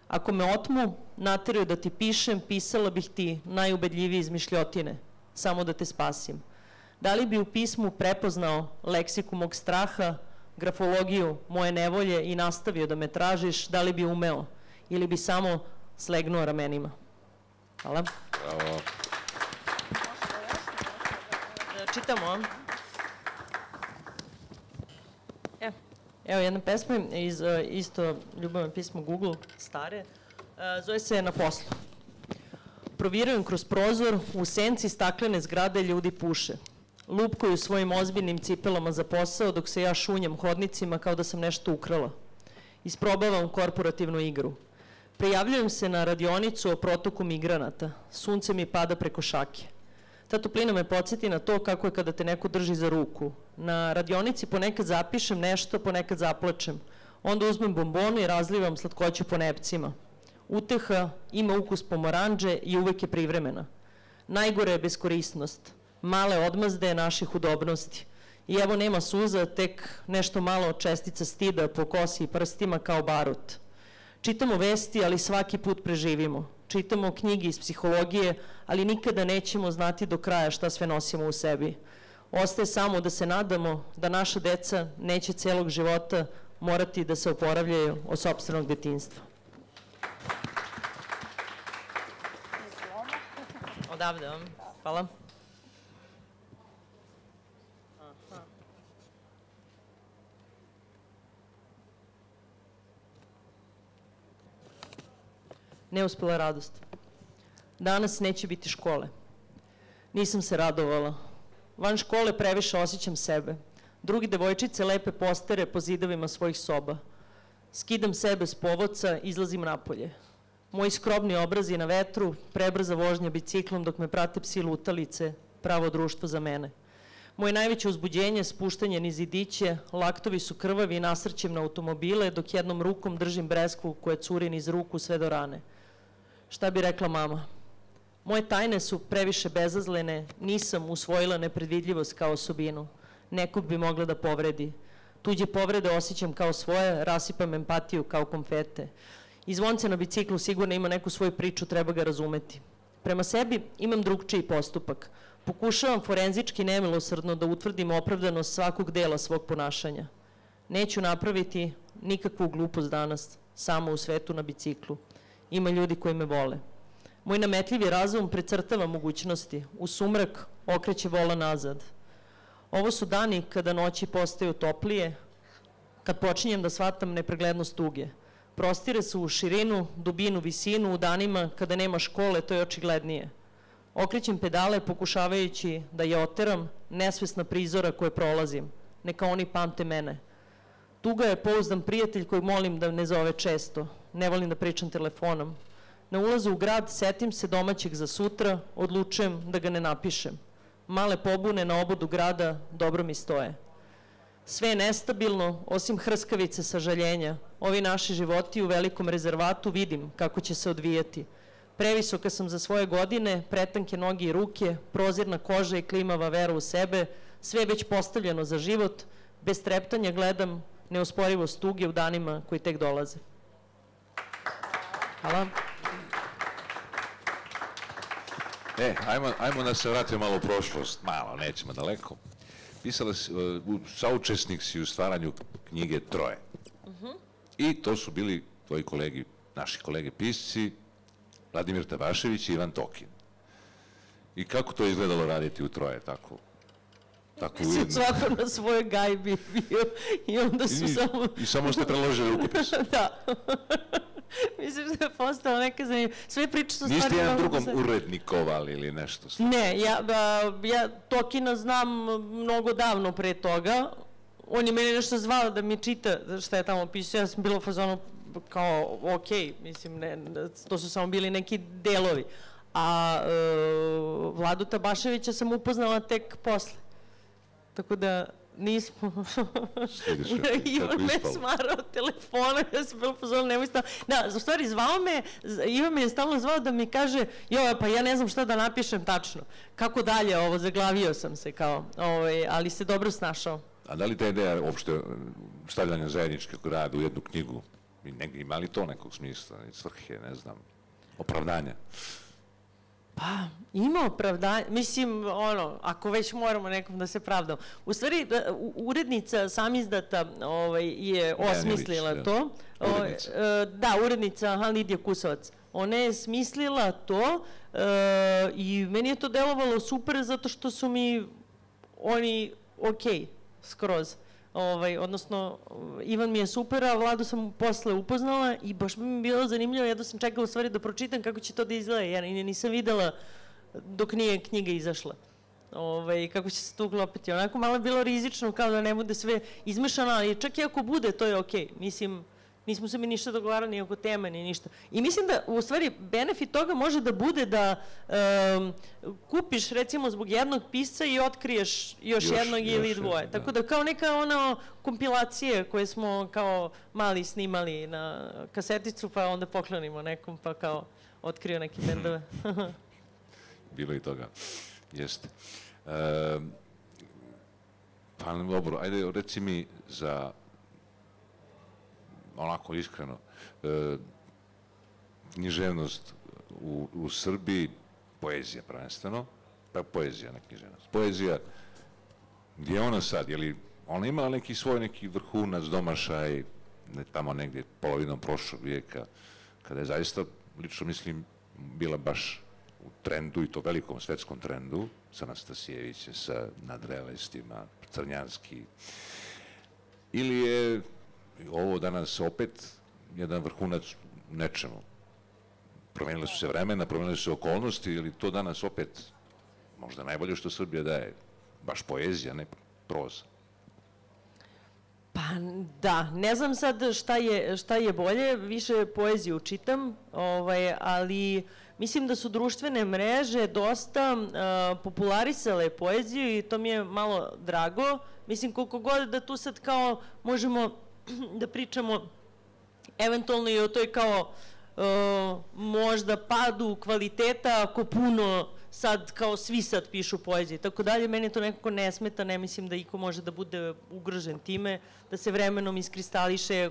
Ako me otmu, nateraju da ti pišem, pisala bih ti najubedljivije izmišljotine, samo da te spasim. Da li bi u pismu prepoznao leksiku mog straha, grafologiju moje nevolje i nastavio da me tražiš, da li bi umeo ili bi samo slegnuo ramenima? Hvala. Bravo. Čitamo. Evo jedna pesma iz isto ljubavno pismo Google, stare, zove se Na poslu. Provirujem kroz prozor, u senci staklene zgrade ljudi puše. Lupkuju svojim ozbiljnim cipelama za posao dok se ja šunjam hodnicima kao da sam nešto ukrala. Isprobavam korporativnu igru. Prijavljujem se na radionicu o protoku migranata. Sunce mi pada preko šake. Ta toplina me podsjeti na to kako je kada te neko drži za ruku. Na radionici ponekad zapišem nešto, ponekad zaplačem. Onda uzmem bombonu i razlivam slatkoću po nepcima. Uteha ima ukus pomoranđe i uvek je privremena. Najgore je beskorisnost. Male odmazde naših udobnosti. I evo nema suza, tek nešto malo čestica stida po kosi i prstima kao barut. Čitamo vesti, ali svaki put preživimo. Čitamo knjige iz psihologije, ali nikada nećemo znati do kraja šta sve nosimo u sebi. Ostaje samo da se nadamo da naša deca neće celog života morati da se oporavljaju od sopstvenog detinjstva. Odavde vam. Hvala. Neuspela radost. Danas neće biti škole. Nisam se radovala. Van škole previše osjećam sebe. Drugi devojčice lepe postere po zidovima svojih soba. Skidam sebe s povodca, izlazim napolje. Moji skrobni obrazi na vetru, prebrza vožnja biciklom dok me prate psi lutalice, pravo društvo za mene. Moje najveće uzbuđenje, spuštanje niz zidiće, laktovi su krvavi i nasrćem na automobile, dok jednom rukom držim breskvu koja curi niz ruku sve do rane. Šta bi rekla mama? Moje tajne su previše bezazlene, nisam usvojila nepredvidljivost kao osobinu. Nekog bi mogla da povredi. Tuđe povrede osjećam kao svoje, rasipam empatiju kao konfete. I zvonce na biciklu sigurno ima neku svoju priču, treba ga razumeti. Prema sebi imam drugčiji postupak. Pokušavam forenzički nemilosrdno da utvrdim opravdanost svakog dela svog ponašanja. Neću napraviti nikakvu glupost danas, samo u svetu na biciklu. Ima ljudi koji me vole. Moj nametljivi razum precrtava mogućnosti. U sumrak okreće vola nazad. Ovo su dani kada noći postaju toplije, kad počinjem da shvatam nepreglednost tuge. Prostire su u širinu, dubinu, visinu, u danima kada nema škole, to je očiglednije. Okrećem pedale pokušavajući da je oteram, nesvesna prizora koje prolazim. Neka oni pamte mene. Tuga je pouzdan prijatelj koji molim da ne zove često. Ne volim da pričam telefonom. Na ulazu u grad setim se domaćeg za sutra, odlučujem da ga ne napišem. Male pobune na obodu grada dobro mi stoje. Sve je nestabilno, osim hrskavice sažaljenja. Ovi naši životi u velikom rezervatu vidim kako će se odvijati. Previsoka sam za svoje godine, pretanke noge i ruke, prozirna koža i klimava vera u sebe, sve je već postavljeno za život, bez treptanja gledam neosporivost tuge u danima koji tek dolaze. Hvala. E, ajmo, ajmo da se vratimo malo u prošlost, malo, nećemo daleko. Pisala si, uh, saučesnik si u stvaranju knjige Troje. Uh-huh. I to su bili tvoji kolegi, naši kolege pisci, Vladimir Tavašević i Ivan Tokin. I kako to izgledalo raditi u Troje, tako? Tako ujedno. Svako na svojoj gajbi bio i onda su I, samo... I samo ste preložili rukopis. Da. Mislim da je postala neka zanimljiva. Sve priče su stvari... Niste jedan drugom urednikovali ili nešto? Ne, ja, ja Tokina znam mnogo davno pre toga. On je meni nešto zvao da mi čita šta je tamo pisao. Ja sam bila u fazonu kao, ok, mislim, ne, to su samo bili neki delovi. A e, Vladu Tabaševića sam upoznala tek posle. Tako da nismo... Ivan me smarao telefona, ja sam bila pozvala, nemoj stavno. Da, u stvari zvao me, Ivan me je stalno zvao da mi kaže, joj, pa ja ne znam šta da napišem tačno. Kako dalje ovo, zaglavio sam se kao, ovaj, ali se dobro snašao. A da li ta ideja uopšte stavljanja zajedničkog rada u jednu knjigu Ima li to nekog smisla, svrhe, ne znam, opravdanja? Pa, ima opravdanje, mislim, ono, ako već moramo nekom da se pravdamo. U stvari, urednica samizdata je osmislila to. Urednica? Da, urednica Lidija Kusovac. Ona je smislila to i meni je to delovalo super zato što su mi oni okej, skroz. Odnosno, Ivan mi je super, a Vladu sam posle upoznala i baš mi je bilo zanimljivo, jedno sam čekala u stvari da pročitam kako će to da izgleda, jer nisam videla dok nije knjiga izašla. Kako će se to uklopiti. Onako malo je bilo rizično, kao da ne bude sve izmešano, ali čak i ako bude, to je okej. Mislim, nismo se mi ništa dogovarali, ni oko tema, ni ništa. I mislim da, u stvari, benefit toga može da bude da kupiš, recimo, zbog jednog pisca i otkriješ još jednog ili dvoje. Tako da, kao neka ono kompilacije koje smo kao mali snimali na kaseticu, pa onda poklonimo nekom, pa kao otkrio neke bendove. Bilo i toga, jeste. Pa, dobro, ajde, reci mi za onako iskreno, književnost u Srbiji, poezija prvenstveno, pa poezija, ne književnost. Poezija, gdje je ona sad? Je li ona imala neki svoj neki vrhunac, domašaj, tamo negdje polovinom prošlog vijeka, kada je zaista, lično mislim, bila baš u trendu, i to velikom svetskom trendu, sa Anastasijevićem, sa Nadrelestima, Crnjanski, ili je ovo danas opet jedan vrhunac nečemu. Promenile su se vremena, promenile su se okolnosti, ili to danas opet možda najbolje što Srbija daje, baš poezija, ne proza. Pa da, ne znam sad šta je bolje, više poeziju čitam, ali mislim da su društvene mreže dosta popularisale poeziju i to mi je malo drago. Mislim, koliko god da tu sad kao možemo da pričamo eventualno i o toj kao možda padu kvaliteta ako puno sad kao svi sad pišu poezije i tako dalje, meni to nekako ne smeta, ne mislim da iko može da bude ugrožen time, da se vremenom iskristališe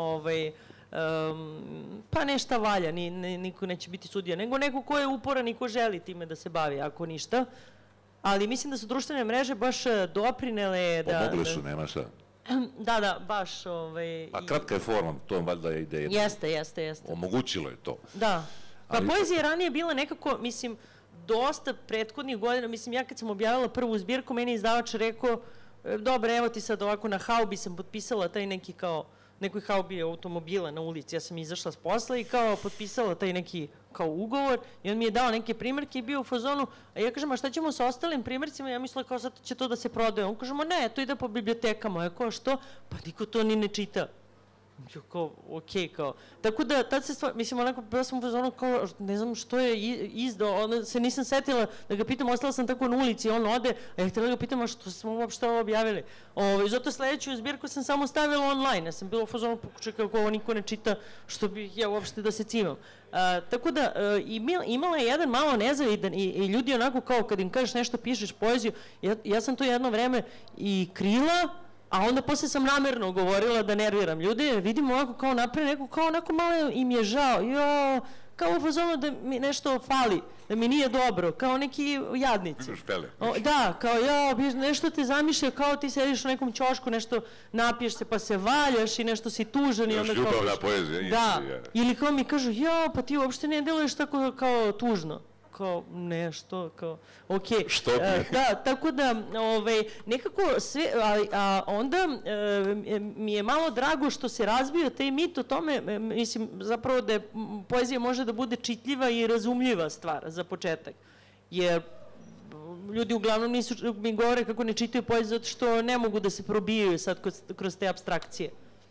pa nešta valja, niko neće biti sudija, nego neko ko je uporan i ko želi time da se bavi, ako ništa. Ali mislim da su društvene mreže baš doprinele da... Pomogle su, nema šta. Da, da, baš... Pa kratka je forma, to valjda je ideja. Jeste, jeste, jeste. Omogućilo je to. Da. Pa poezija je ranije bila nekako, mislim, dosta prethodnih godina, mislim, ja kad sam objavila prvu zbirku, meni izdavač rekao, dobro, evo ti sad ovako na haubi sam potpisala taj neki kao, nekoj haubi automobila na ulici, ja sam izašla s posla i kao potpisala taj neki kao ugovor i on mi je dao neke primjerke i bio u fazonu, a ja kažem, a šta ćemo sa ostalim primjercima? Ja mislila kao sad će to da se prodaje. On kažemo, ne, to ide po bibliotekama. Ja kao, što? Pa niko to ni ne čita. Ja kao, okej, kao. Tako da, tad se stvar, mislim, onako, bila sam u fazonu kao, ne znam što je izdao, onda se nisam setila da ga pitam, ostala sam tako na ulici, on ode, a ja htjela ga pitam, a što smo uopšte ovo objavili? Zato sledeću zbirku sam samo stavila online, ja sam bila u fazonu, čekaj, ako ovo niko ne čita, što bih ja uopšte da se cimam. Tako da, imala je jedan malo nezavidan i ljudi onako kao kad im kažeš nešto, pišeš poeziju, ja sam to jedno vreme i krila, a onda posle sam namerno govorila da nerviram ljude, jer vidim ovako kao napred neko, kao onako malo im je žao, jo, kao u fazonu da mi nešto fali, da mi nije dobro, kao neki jadnici. Da, kao ja, nešto te zamišlja, kao ti sediš u nekom ćošku, nešto napiješ se pa se valjaš i nešto si tužan i onda kao... Još ljubavna poezija. Da, ili kao mi kažu, ja, pa ti uopšte ne deluješ tako kao tužno. Kao nešto, kao, okej. Što bi? Da, tako da, nekako sve, a onda mi je malo drago što se razbio taj mit o tome, mislim, zapravo da poezija može da bude čitljiva i razumljiva stvar za početak. Jer ljudi uglavnom nisu, mi govore kako ne čitaju poeziju zato što ne mogu da se probijaju sad kroz te apstrakcije.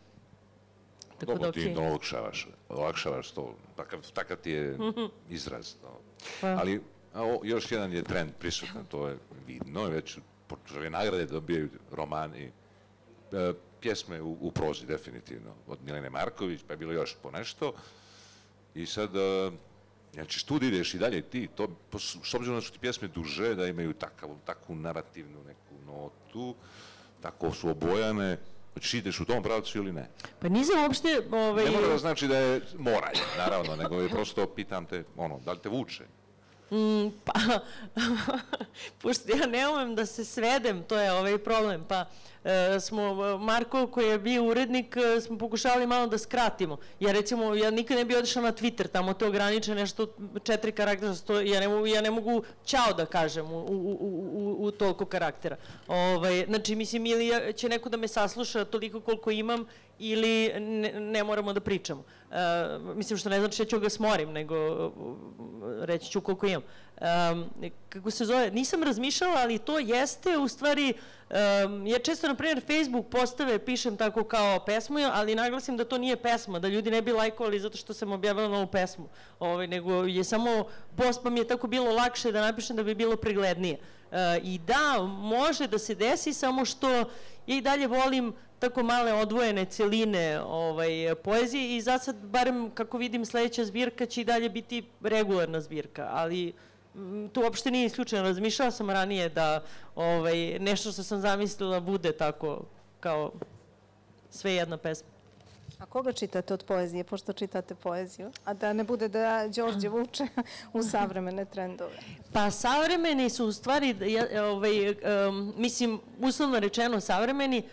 Dobro, ti olakšavaš, olakšavaš to, takav ti je izraz. Ali još jedan je trend prisutan, to je vidno, već ove nagrade dobijaju romani, pjesme u prozi definitivno, od Milene Marković, pa je bilo još po nešto. I sad, znači što da ideš i dalje ti, s obzirom da su ti pjesme duže, da imaju takvu narativnu neku notu, tako su obojane, Hoćeš ideš u tom pravcu ili ne? Pa nisam uopšte... Ne mora da znači da je moraj, naravno, nego je prosto, pitam te, ono, da li te vuče? Pa, pošto ja ne umem da se svedem, to je ovaj problem, pa smo, Marko koji je bio urednik, smo pokušavali malo da skratimo. Ja recimo, ja nikad ne bi otišla na Twitter, tamo te ograniče nešto, četiri karaktera, ja ne mogu ćao da kažem u toliko karaktera. Znači, mislim, ili će neko da me sasluša toliko koliko imam, ili ne moramo da pričamo. Mislim, što ne znači da ću ga smorim, nego reći ću koliko imam. Kako se zove, nisam razmišljala, ali to jeste u stvari, ja često, na primjer, Facebook postave pišem tako kao pesmu, ali naglasim da to nije pesma, da ljudi ne bi lajkovali zato što sam objavila novu pesmu, nego je samo post, pa mi je tako bilo lakše da napišem da bi bilo preglednije. I da, može da se desi, samo što ja i dalje volim tako male odvojene celine poezije i za sad, barem kako vidim, sledeća zbirka će i dalje biti regularna zbirka, ali to uopšte nije isključeno. Razmišljala sam ranije da nešto što sam zamislila bude tako kao sve jedna pesma. A koga čitate od poezije, pošto čitate poeziju? A da ne bude da Đorđe vuče u savremene trendove? Pa savremeni su u stvari, mislim, uslovno rečeno savremeni,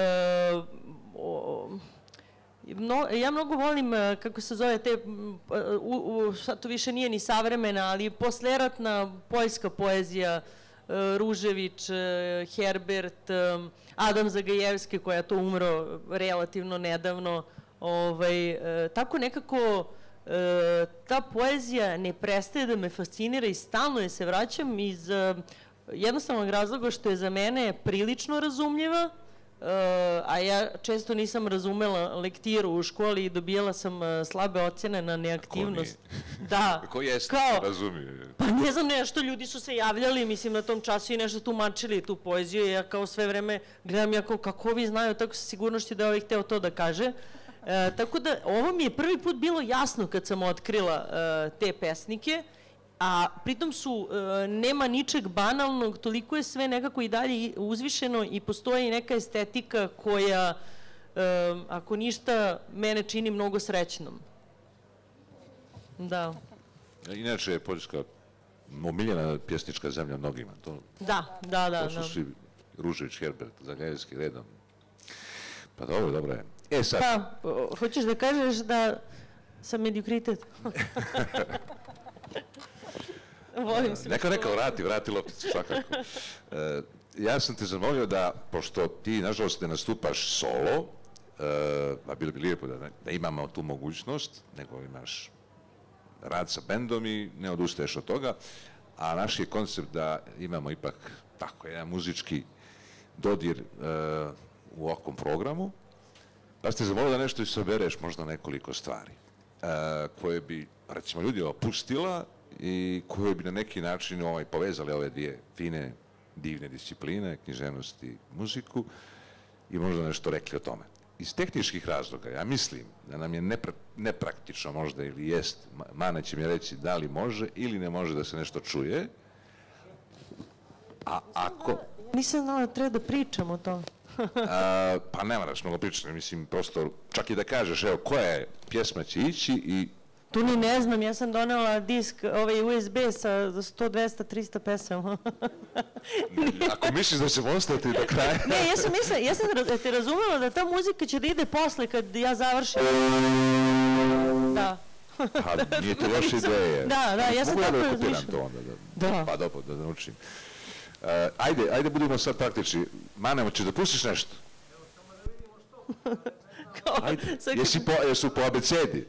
ja mnogo volim, kako se zove, te, sad to više nije ni savremena, ali posleratna poljska poezija, Ružević, Herbert, Adam Zagajevski, koja je to umro relativno nedavno. Tako nekako ta poezija ne prestaje da me fascinira i stalno je se vraćam iz jednostavnog razloga što je za mene prilično razumljiva, a ja često nisam razumela lektiru u školi i dobijala sam slabe ocjene na neaktivnost. Da. Ko jeste razumije? Pa ne znam, nešto, ljudi su se javljali, mislim, na tom času i nešto tumačili tu poeziju i ja kao sve vreme gledam, ja kao, kako vi znaju tako sa sigurnošću da je ovaj hteo to da kaže. Tako da, ovo mi je prvi put bilo jasno kad sam otkrila te pesnike, a pritom su, nema ničeg banalnog, toliko je sve nekako i dalje uzvišeno i postoji neka estetika koja, ako ništa, mene čini mnogo srećnom. Da. Inače je Poljska omiljena pjesnička zemlja mnogima. Da, da, da. To su svi Ružević, Herbert, Zagajevski, redom. Pa dobro, dobro je. E sad... Pa, hoćeš da kažeš da sam mediokritet? Neka, neka, vrati, vrati lopticu, svakako. Ja sam te zamolio da, pošto ti, nažalost, ne nastupaš solo, a bilo bi lijepo da imamo tu mogućnost, nego imaš rad sa bendom i ne odustaješ od toga, a naš je koncept da imamo ipak tako jedan muzički dodir u ovakvom programu, pa ste zamolio da nešto isobereš možda nekoliko stvari koje bi, recimo, ljudi opustila i koje bi na neki način povezali ove dvije fine, divne discipline, književnost i muziku, i možda nešto rekli o tome. Iz tehničkih razloga, ja mislim da nam je nepraktično možda ili jest, Mane će mi reći da li može ili ne može da se nešto čuje, a ako... Nisam znala da treba da pričam o tom. Pa ne moraš mnogo pričati, mislim, prosto, čak i da kažeš, evo, koja pjesma će ići i... Tu ni ne znam, ja sam donela disk, ovaj U S B sa sto, dvesta, trista pesama. Ako misliš da ćemo ostati do kraja... Ne, ja sam mislila, ja sam te razumela da ta muzika će da ide posle kad ja završim. Da. Pa nije to loša ideja. Da, da, ja sam tako razmišljala. Mogu ja da kopiram to onda? Da. Pa dobro, da naučim. Ajde, ajde budemo sad praktični. Mane, hoćeš da pustiš nešto? Evo, samo da vidimo što. Ajde. Jesu po abecedi?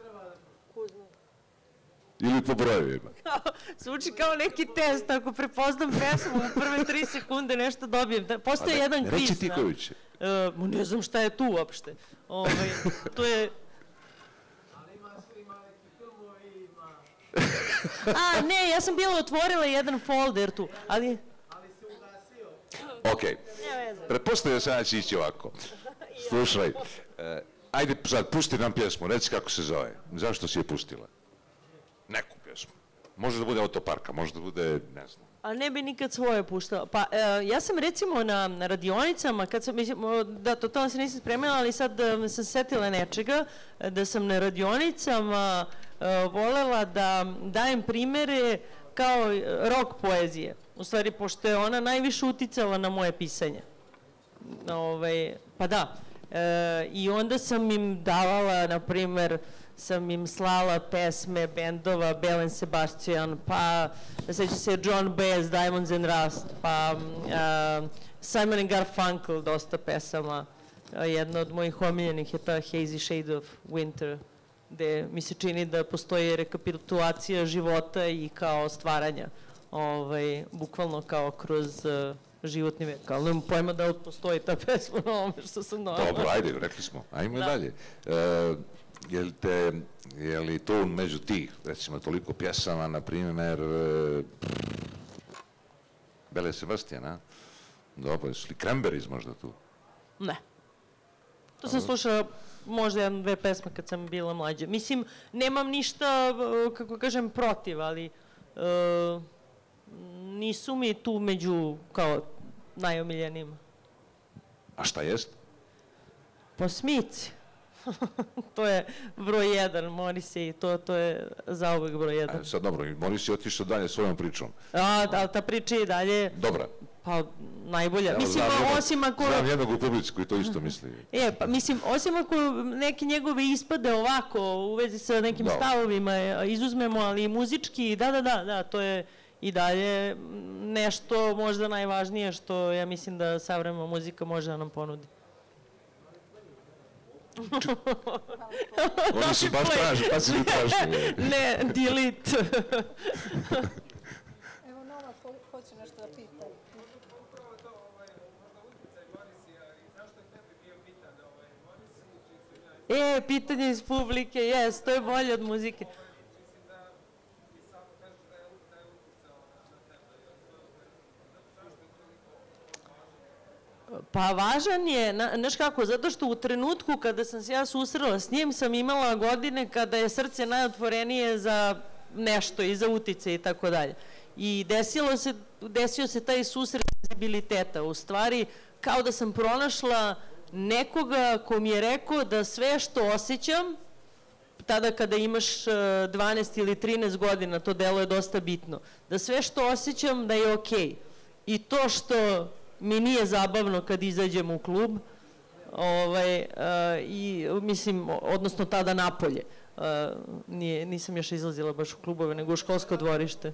Ili po brojevima? Zvuči kao neki test, ako prepoznam pesmu u prve tri sekunde nešto dobijem. Postoje jedan kviz. Reći ti koju će. Ne znam šta je tu uopšte. To je... Ali ima neki filmovi, ima... A, ne, ja sam bila otvorila jedan folder tu, ali... Ali si ugasio. Okej. Pretpostavljam sada će ići ovako. Slušaj, ajde sad, pusti nam pjesmu, reci kako se zove. Zašto si je pustila? Neku pjesmu. Može da bude autoparka, može da bude, ne znam. A ne bi nikad svoje puštao. Pa, e, ja sam recimo na, na radionicama, kad sam, mislim, da, totalno se nisam spremila, ali sad e, sam setila nečega, da sam na radionicama e, volela da dajem primere kao rock poezije. U stvari, pošto je ona najviše uticala na moje pisanje. Ove, pa da. E, I onda sam im davala, na primer, sam im slala pesme bendova Bell and Sebastian, pa seća se John Baez, Diamonds and Rust, pa uh, Simon and Garfunkel, dosta pesama. Uh, jedna od mojih omiljenih je ta Hazy Shade of Winter, gde mi se čini da postoji rekapitulacija života i kao stvaranja, ovaj, bukvalno kao kroz uh, životni vek. Ali nemam pojma da postoji ta pesma na ovome što sam dala. Dobro, ajde, rekli smo. Ajmo dalje. Uh, Je li, te, je li to među tih, recimo, toliko pjesama, na primjer, Bele Sebastian, a? Dobro, jesu li Cranberries možda tu? Ne. To sam slušala možda jedan, dve pesme kad sam bila mlađa. Mislim, nemam ništa, kako kažem, protiv, ali uh, nisu mi tu među, kao, najomiljenijima. A šta jest? Po Smici. To je broj jedan, Morrissey, to, to je zauvek broj jedan. A, sad dobro, Morrissey je otišao dalje svojom pričom. A, da, ta priča je dalje... Dobra. Pa, najbolja. Evo, mislim, znam, osim ako... Znam jednog u publici koji to isto misli. E, pa, mislim, osim ako neke njegove ispade ovako, u vezi sa nekim da. stavovima, izuzmemo, ali i muzički, da, da, da, da, to je i dalje nešto možda najvažnije što ja mislim da savremena muzika može da nam ponudi. Oni su baš traži, pa si mi tražili. Ne, delete. Evo Nova, hoće nešto da pita. Upravo to, ovaj, možda uticaj Morrisija i zašto je tebi bio bitan ovaj Morrissey, čiji su ja... E, pitanje iz publike, jes, to je bolje od muzike. Mislim da i samo kažeš da je uticao na tebe, zašto je toliko važno? Pa važan je, znaš kako, zato što u trenutku kada sam se ja susrela s njim sam imala godine kada je srce najotvorenije za nešto i za utice i tako dalje. I desilo se, desio se taj susret senzibiliteta. U stvari, kao da sam pronašla nekoga ko mi je rekao da sve što osjećam, tada kada imaš dvanaest ili trinaest godina, to delo je dosta bitno, da sve što osjećam da je okej. I to što mi nije zabavno kad izađem u klub, ovaj, uh, i mislim, odnosno tada napolje. Uh, nije, nisam još izlazila baš u klubove, nego u školsko dvorište.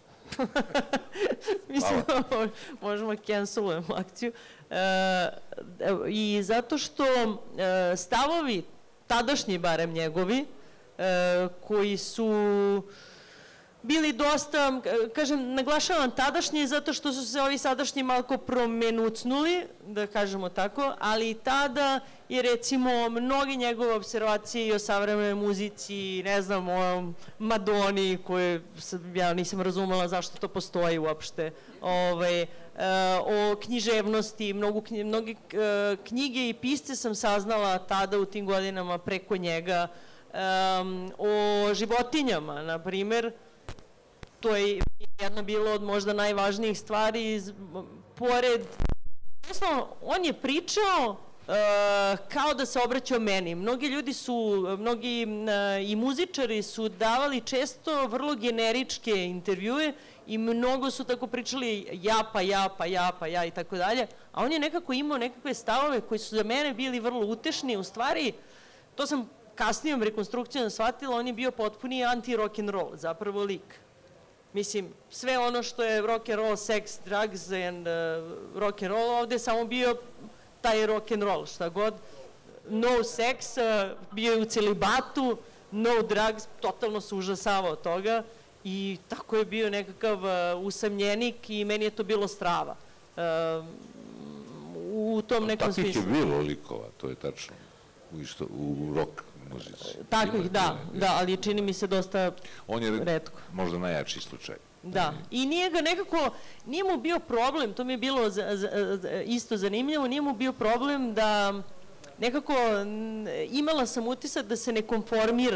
Mislim, možemo cancelujemo akciju. Uh, I zato što uh, stavovi, tadašnji barem njegovi, uh, koji su bili dosta, kažem, naglašavam tadašnji zato što su se ovi sadašnji malko promenucnuli, da kažemo tako, ali i tada i recimo mnogi njegove observacije i o savremenoj muzici, ne znam, o Madoni koje ja nisam razumela zašto to postoji uopšte, ovaj, o književnosti, mnogo, mnogi knjige i pisce sam saznala tada u tim godinama preko njega, um, o životinjama, na primer. To je jedno bilo od možda najvažnijih stvari, iz, pored, odnosno, on je pričao uh, kao da se obraćao meni. Mnogi ljudi su, mnogi uh, i muzičari su davali često vrlo generičke intervjue i mnogo su tako pričali ja pa ja pa ja pa ja i tako dalje, a on je nekako imao nekakve stavove koji su za mene bili vrlo utešni. U stvari, to sam kasnijom rekonstrukcijom shvatila, on je bio potpuni anti-rock'n'roll, zapravo lik. Mislim, sve ono što je rock'n'roll, sex, drugs and uh, rock'n'roll, ovde je samo bio taj rock'n'roll, šta god. No sex, uh, bio je u celibatu, no drugs, totalno se užasavao toga i tako je bio nekakav uh, usamljenik i meni je to bilo strava. Uh, u tom nekom smislu. Takvih je bilo likova, to je tačno, u, isto, u rock muzici. Takvih, da, da, ali čini mi se dosta on je retko. Možda najjači slučaj. Da, i nije ga nekako, nije mu bio problem, to mi je bilo za, za, isto zanimljivo, nije mu bio problem da nekako imala sam utisak da se ne konformira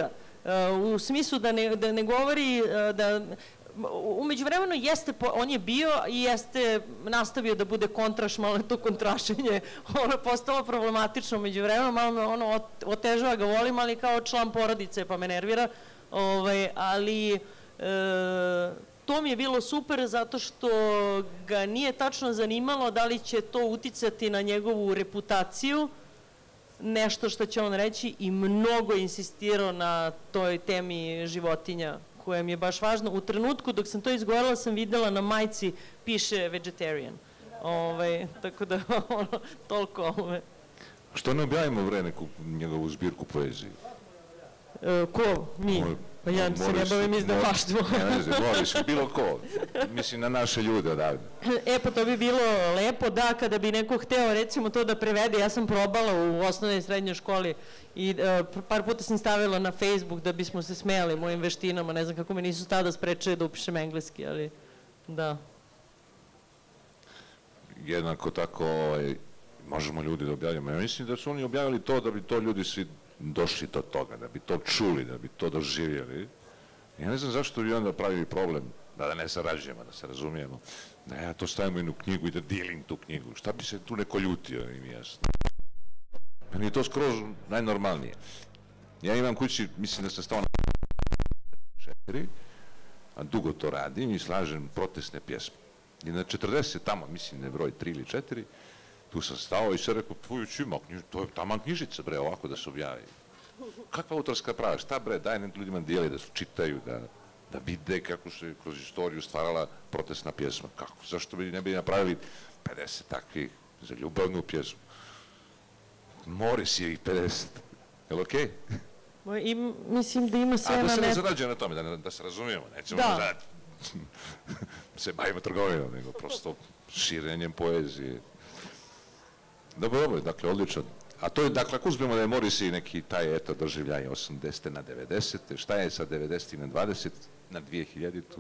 u smislu da ne, da ne govori da umeđu vremenu jeste, on je bio i jeste nastavio da bude kontraš, malo je to kontrašenje, ono postalo problematično umeđu vremenu, malo ono otežava ga, volim, ali kao član porodice pa me nervira, ovaj, ali e, to mi je bilo super zato što ga nije tačno zanimalo da li će to uticati na njegovu reputaciju, nešto što će on reći, i mnogo insistirao na toj temi životinja, koja mi je baš važno. U trenutku dok sam to izgovorila sam videla na majici piše vegetarian. Ovaj, tako da, ono, toliko. Ove. Što ne objavimo vre neku njegovu zbirku poezije? E, ko? Mi? Pa ja se ne bavim izdavaštvom. Ne znam, Moris, bilo ko. Mislim, na naše ljude odavde. E, pa to bi bilo lepo, da, kada bi neko hteo, recimo, to da prevede. Ja sam probala u osnovnoj i srednjoj školi i par puta sam stavila na Facebook da bismo se smejali mojim veštinama. Ne znam kako me nisu tada sprečili da upišem engleski, ali da. Jednako tako, možemo ljudi da objavljamo. Ja mislim da su oni objavili to da bi to ljudi svi došli do toga, da bi to čuli, da bi to doživjeli. Ja ne znam zašto bi onda pravili problem, da ne sarađujemo, da se razumijemo, da ja to stavimo jednu knjigu i da dijelim tu knjigu. Šta bi se tu neko ljutio, im jasno. Meni je to skroz najnormalnije. Ja imam kući, mislim da sam stao na četiri, a dugo to radim i slažem protestne pjesme. I na četrdeset tamo, mislim da je broj tri ili četiri, tu sam stao i sve rekao, tvoju čima, to je taman knjižica, bre, ovako da se objavi. Kakva autorska prava, šta bre, daj ne ljudima dijeli, da se čitaju, da vide kako se kroz istoriju stvarala protestna pjesma. Kako, zašto bi ne bi napravili pedeset takvih za ljubavnu pjesmu? Moris je ih pedeset, je li okej? Mislim da ima sve na netu. A da se ne zarađuje na tome, da se razumijemo, nećemo da se bavimo trgovinom, nego prosto širenjem poezije. Dobro, dobro, dakle, odlično. A to je, dakle, ako uzmemo da je Moris i neki taj, eto, doživljaj osamdesete na devedesete, šta je sa devedesete na dvadeset, na dvije hiljadite?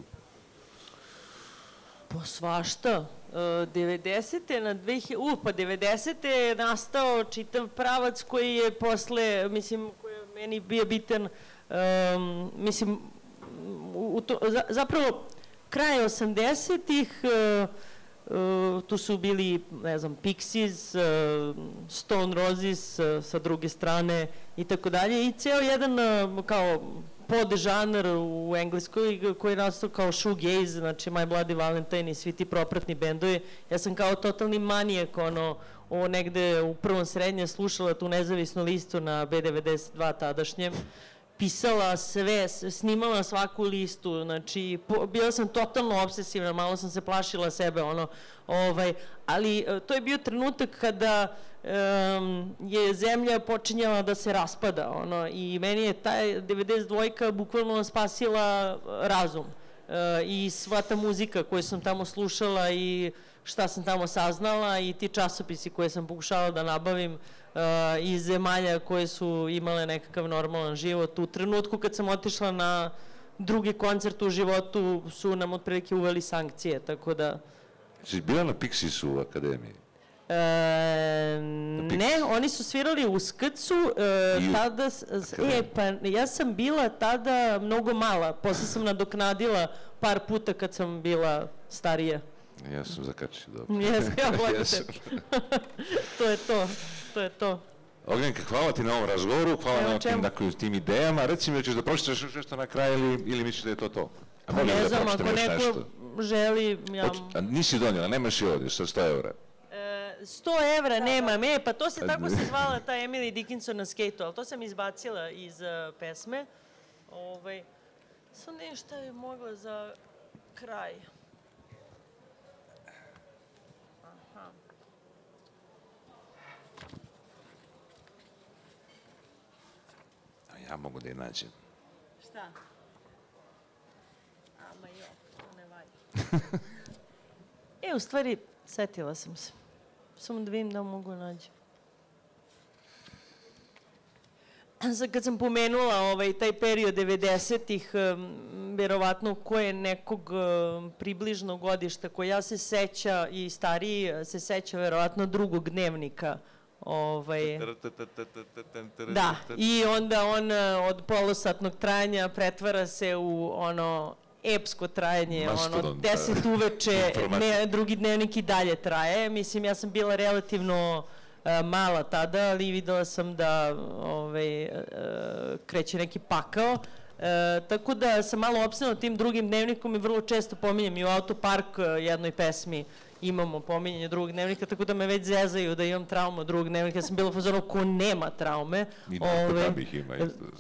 Pa svašta. devedesete na dve hiljadite, u, pa devedesete je nastao čitav pravac koji je posle, mislim, koji je meni bio bitan, mislim, zapravo, kraj osamdesetih, tu su bili, ne znam, Pixies, Stone Roses sa druge strane i tako dalje, i ceo jedan kao podžanr u Engleskoj koji je nastao kao shoegaze, znači My Bloody Valentine i svi ti propratni bendovi. Ja sam kao totalni manijak, ono, ovo negde u prvom srednje slušala tu nezavisnu listu na B devedeset dva tadašnjem, pisala sve, snimala svaku listu, znači, bila sam totalno obsesivna, malo sam se plašila sebe, ono, ovaj, ali to je bio trenutak kada je zemlja počinjala da se raspada, ono, i meni je taj devedeset dva bukvalno spasila razum i sva ta muzika koju sam tamo slušala i šta sam tamo saznala i ti časopisi koje sam pokušala da nabavim iz zemalja koje su imale nekakav normalan život. U trenutku kad sam otišla na drugi koncert u životu su nam otprilike uveli sankcije, tako da... Si bila na Pixiesu u akademiji? Ne, oni su svirali u Skrcu, tada, e, pa ja sam bila tada mnogo mala, posle sam nadoknadila par puta kad sam bila starija. Ja sam zakačio, dobro. Jesam, ja volim te. To je to, to je to. Ognjenka, hvala ti na ovom razgovoru, hvala na tim idejama. Reci mi, ćeš da pročitaš još nešto na kraju ili misliš da je to to? Pa ne znam, ako neko želi... Nisi donijela, nemaš i ovdje, sa sto evra. sto evra nemam, e, pa to se tako se zvala ta Emily Dickinson na skejtu, ali to sam izbacila iz pesme. Sam nešto je mogla za kraj. Ja mogu da je nađem. Šta? Ama jo, to ne valja. E, u stvari, setila sam se. Samo da vidim da mogu nađem. Kad sam pomenula taj period devedesetih, verovatno ko je nekog približnog godišta, koja se seća i stariji se seća verovatno drugog dnevnika Ovaj, da, i onda on od polosatnog trajanja pretvara se u ono epsko trajanje, ono deset uveče, ne, drugi dnevnik i dalje traje. Mislim, ja sam bila relativno uh, mala tada, ali videla sam da ovaj, uh, kreće neki pakao. Uh, tako da sam malo opsednuta tim drugim dnevnikom i vrlo često pominjem i u Autopark uh, jednoj pesmi imamo pominjanje drugog dnevnika, tako da me već zezaju da imam traumu od drugog dnevnika. Ja sam bila u fazonu ko nema traume. I nakon tam ih ima.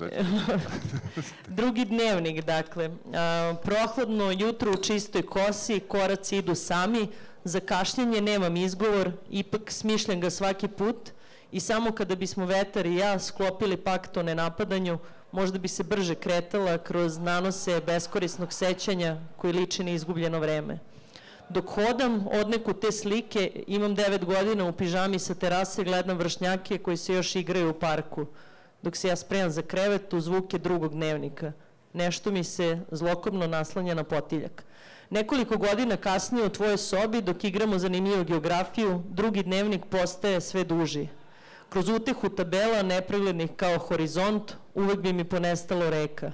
Drugi dnevnik, dakle. A, prohladno jutro u čistoj kosi, koraci idu sami, za kašnjenje nemam izgovor, ipak smišljam ga svaki put i samo kada bismo vetar i ja sklopili pakt o nenapadanju, možda bi se brže kretala kroz nanose beskorisnog sećanja koji liči na izgubljeno vreme. Dok hodam, odneku te slike, imam devet godina u pižami sa terase, gledam vršnjake koji se još igraju u parku. Dok se ja spremam za krevet, u zvuke drugog dnevnika. Nešto mi se zlokobno naslanja na potiljak. Nekoliko godina kasnije u tvojoj sobi, dok igramo zanimljivu geografiju, drugi dnevnik postaje sve duži. Kroz utehu tabela, nepreglednih kao horizont, uvek bi mi ponestalo reka.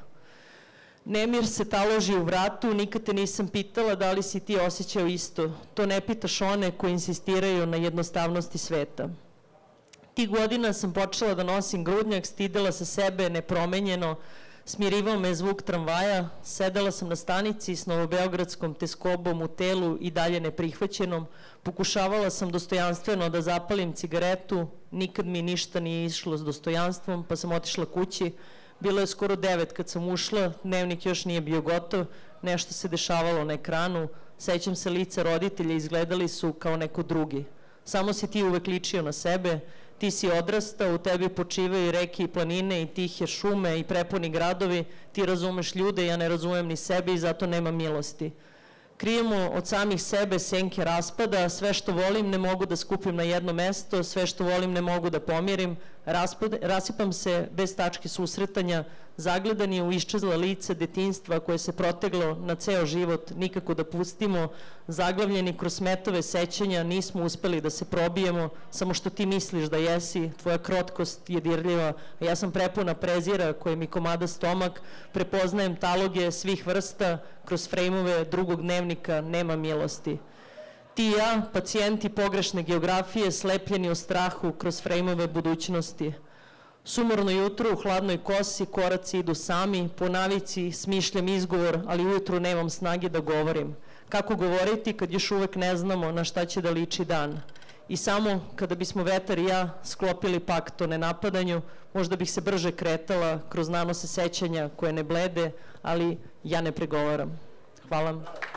Nemir se taloži u vratu, nikad te nisam pitala da li si ti osjećao isto. To ne pitaš one koji insistiraju na jednostavnosti sveta. Tih godina sam počela da nosim grudnjak, stidela sa sebe nepromenjeno, smirivao me zvuk tramvaja, sedela sam na stanici s novobeogradskom teskobom u telu i dalje neprihvaćenom, pokušavala sam dostojanstveno da zapalim cigaretu, nikad mi ništa nije išlo s dostojanstvom, pa sam otišla kući. Bilo je skoro devet kad sam ušla, dnevnik još nije bio gotov, nešto se dešavalo na ekranu, sećam se lica roditelja, izgledali su kao neko drugi. Samo si ti uvek ličio na sebe, ti si odrastao, u tebi počivaju i reke i planine i tihe šume i prepuni gradovi, ti razumeš ljude, ja ne razumem ni sebe i zato nema milosti. Krijemo od samih sebe senke raspada, sve što volim ne mogu da skupim na jedno mesto, sve što volim ne mogu da pomirim, raspad, rasipam se bez tačke susretanja, zagledan je u iščezla lice detinjstva koje se proteglo na ceo život, nikako da pustimo, zaglavljeni kroz smetove sećanja, nismo uspeli da se probijemo, samo što ti misliš da jesi, tvoja krotkost je dirljiva, a ja sam prepuna prezira koje mi komada stomak, prepoznajem taloge svih vrsta, kroz frejmove drugog dnevnika nema milosti. Ti i ja, pacijenti pogrešne geografije, slepljeni u strahu kroz frejmove budućnosti. Sumorno jutro u hladnoj kosi, koraci idu sami, po navici smišljam izgovor, ali ujutru nemam snage da govorim. Kako govoriti kad još uvek ne znamo na šta će da liči dan? I samo kada bismo vetar i ja sklopili pakt o nenapadanju, možda bih se brže kretala kroz nanose sećanja koje ne blede, ali ja ne pregovaram. Hvala.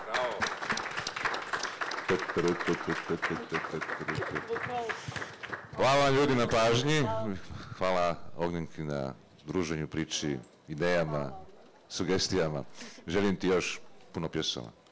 Hvala ljudi na pažnji, hvala Ognjenki na druženju, priči, idejama, sugestijama. Želim ti još puno pjesama.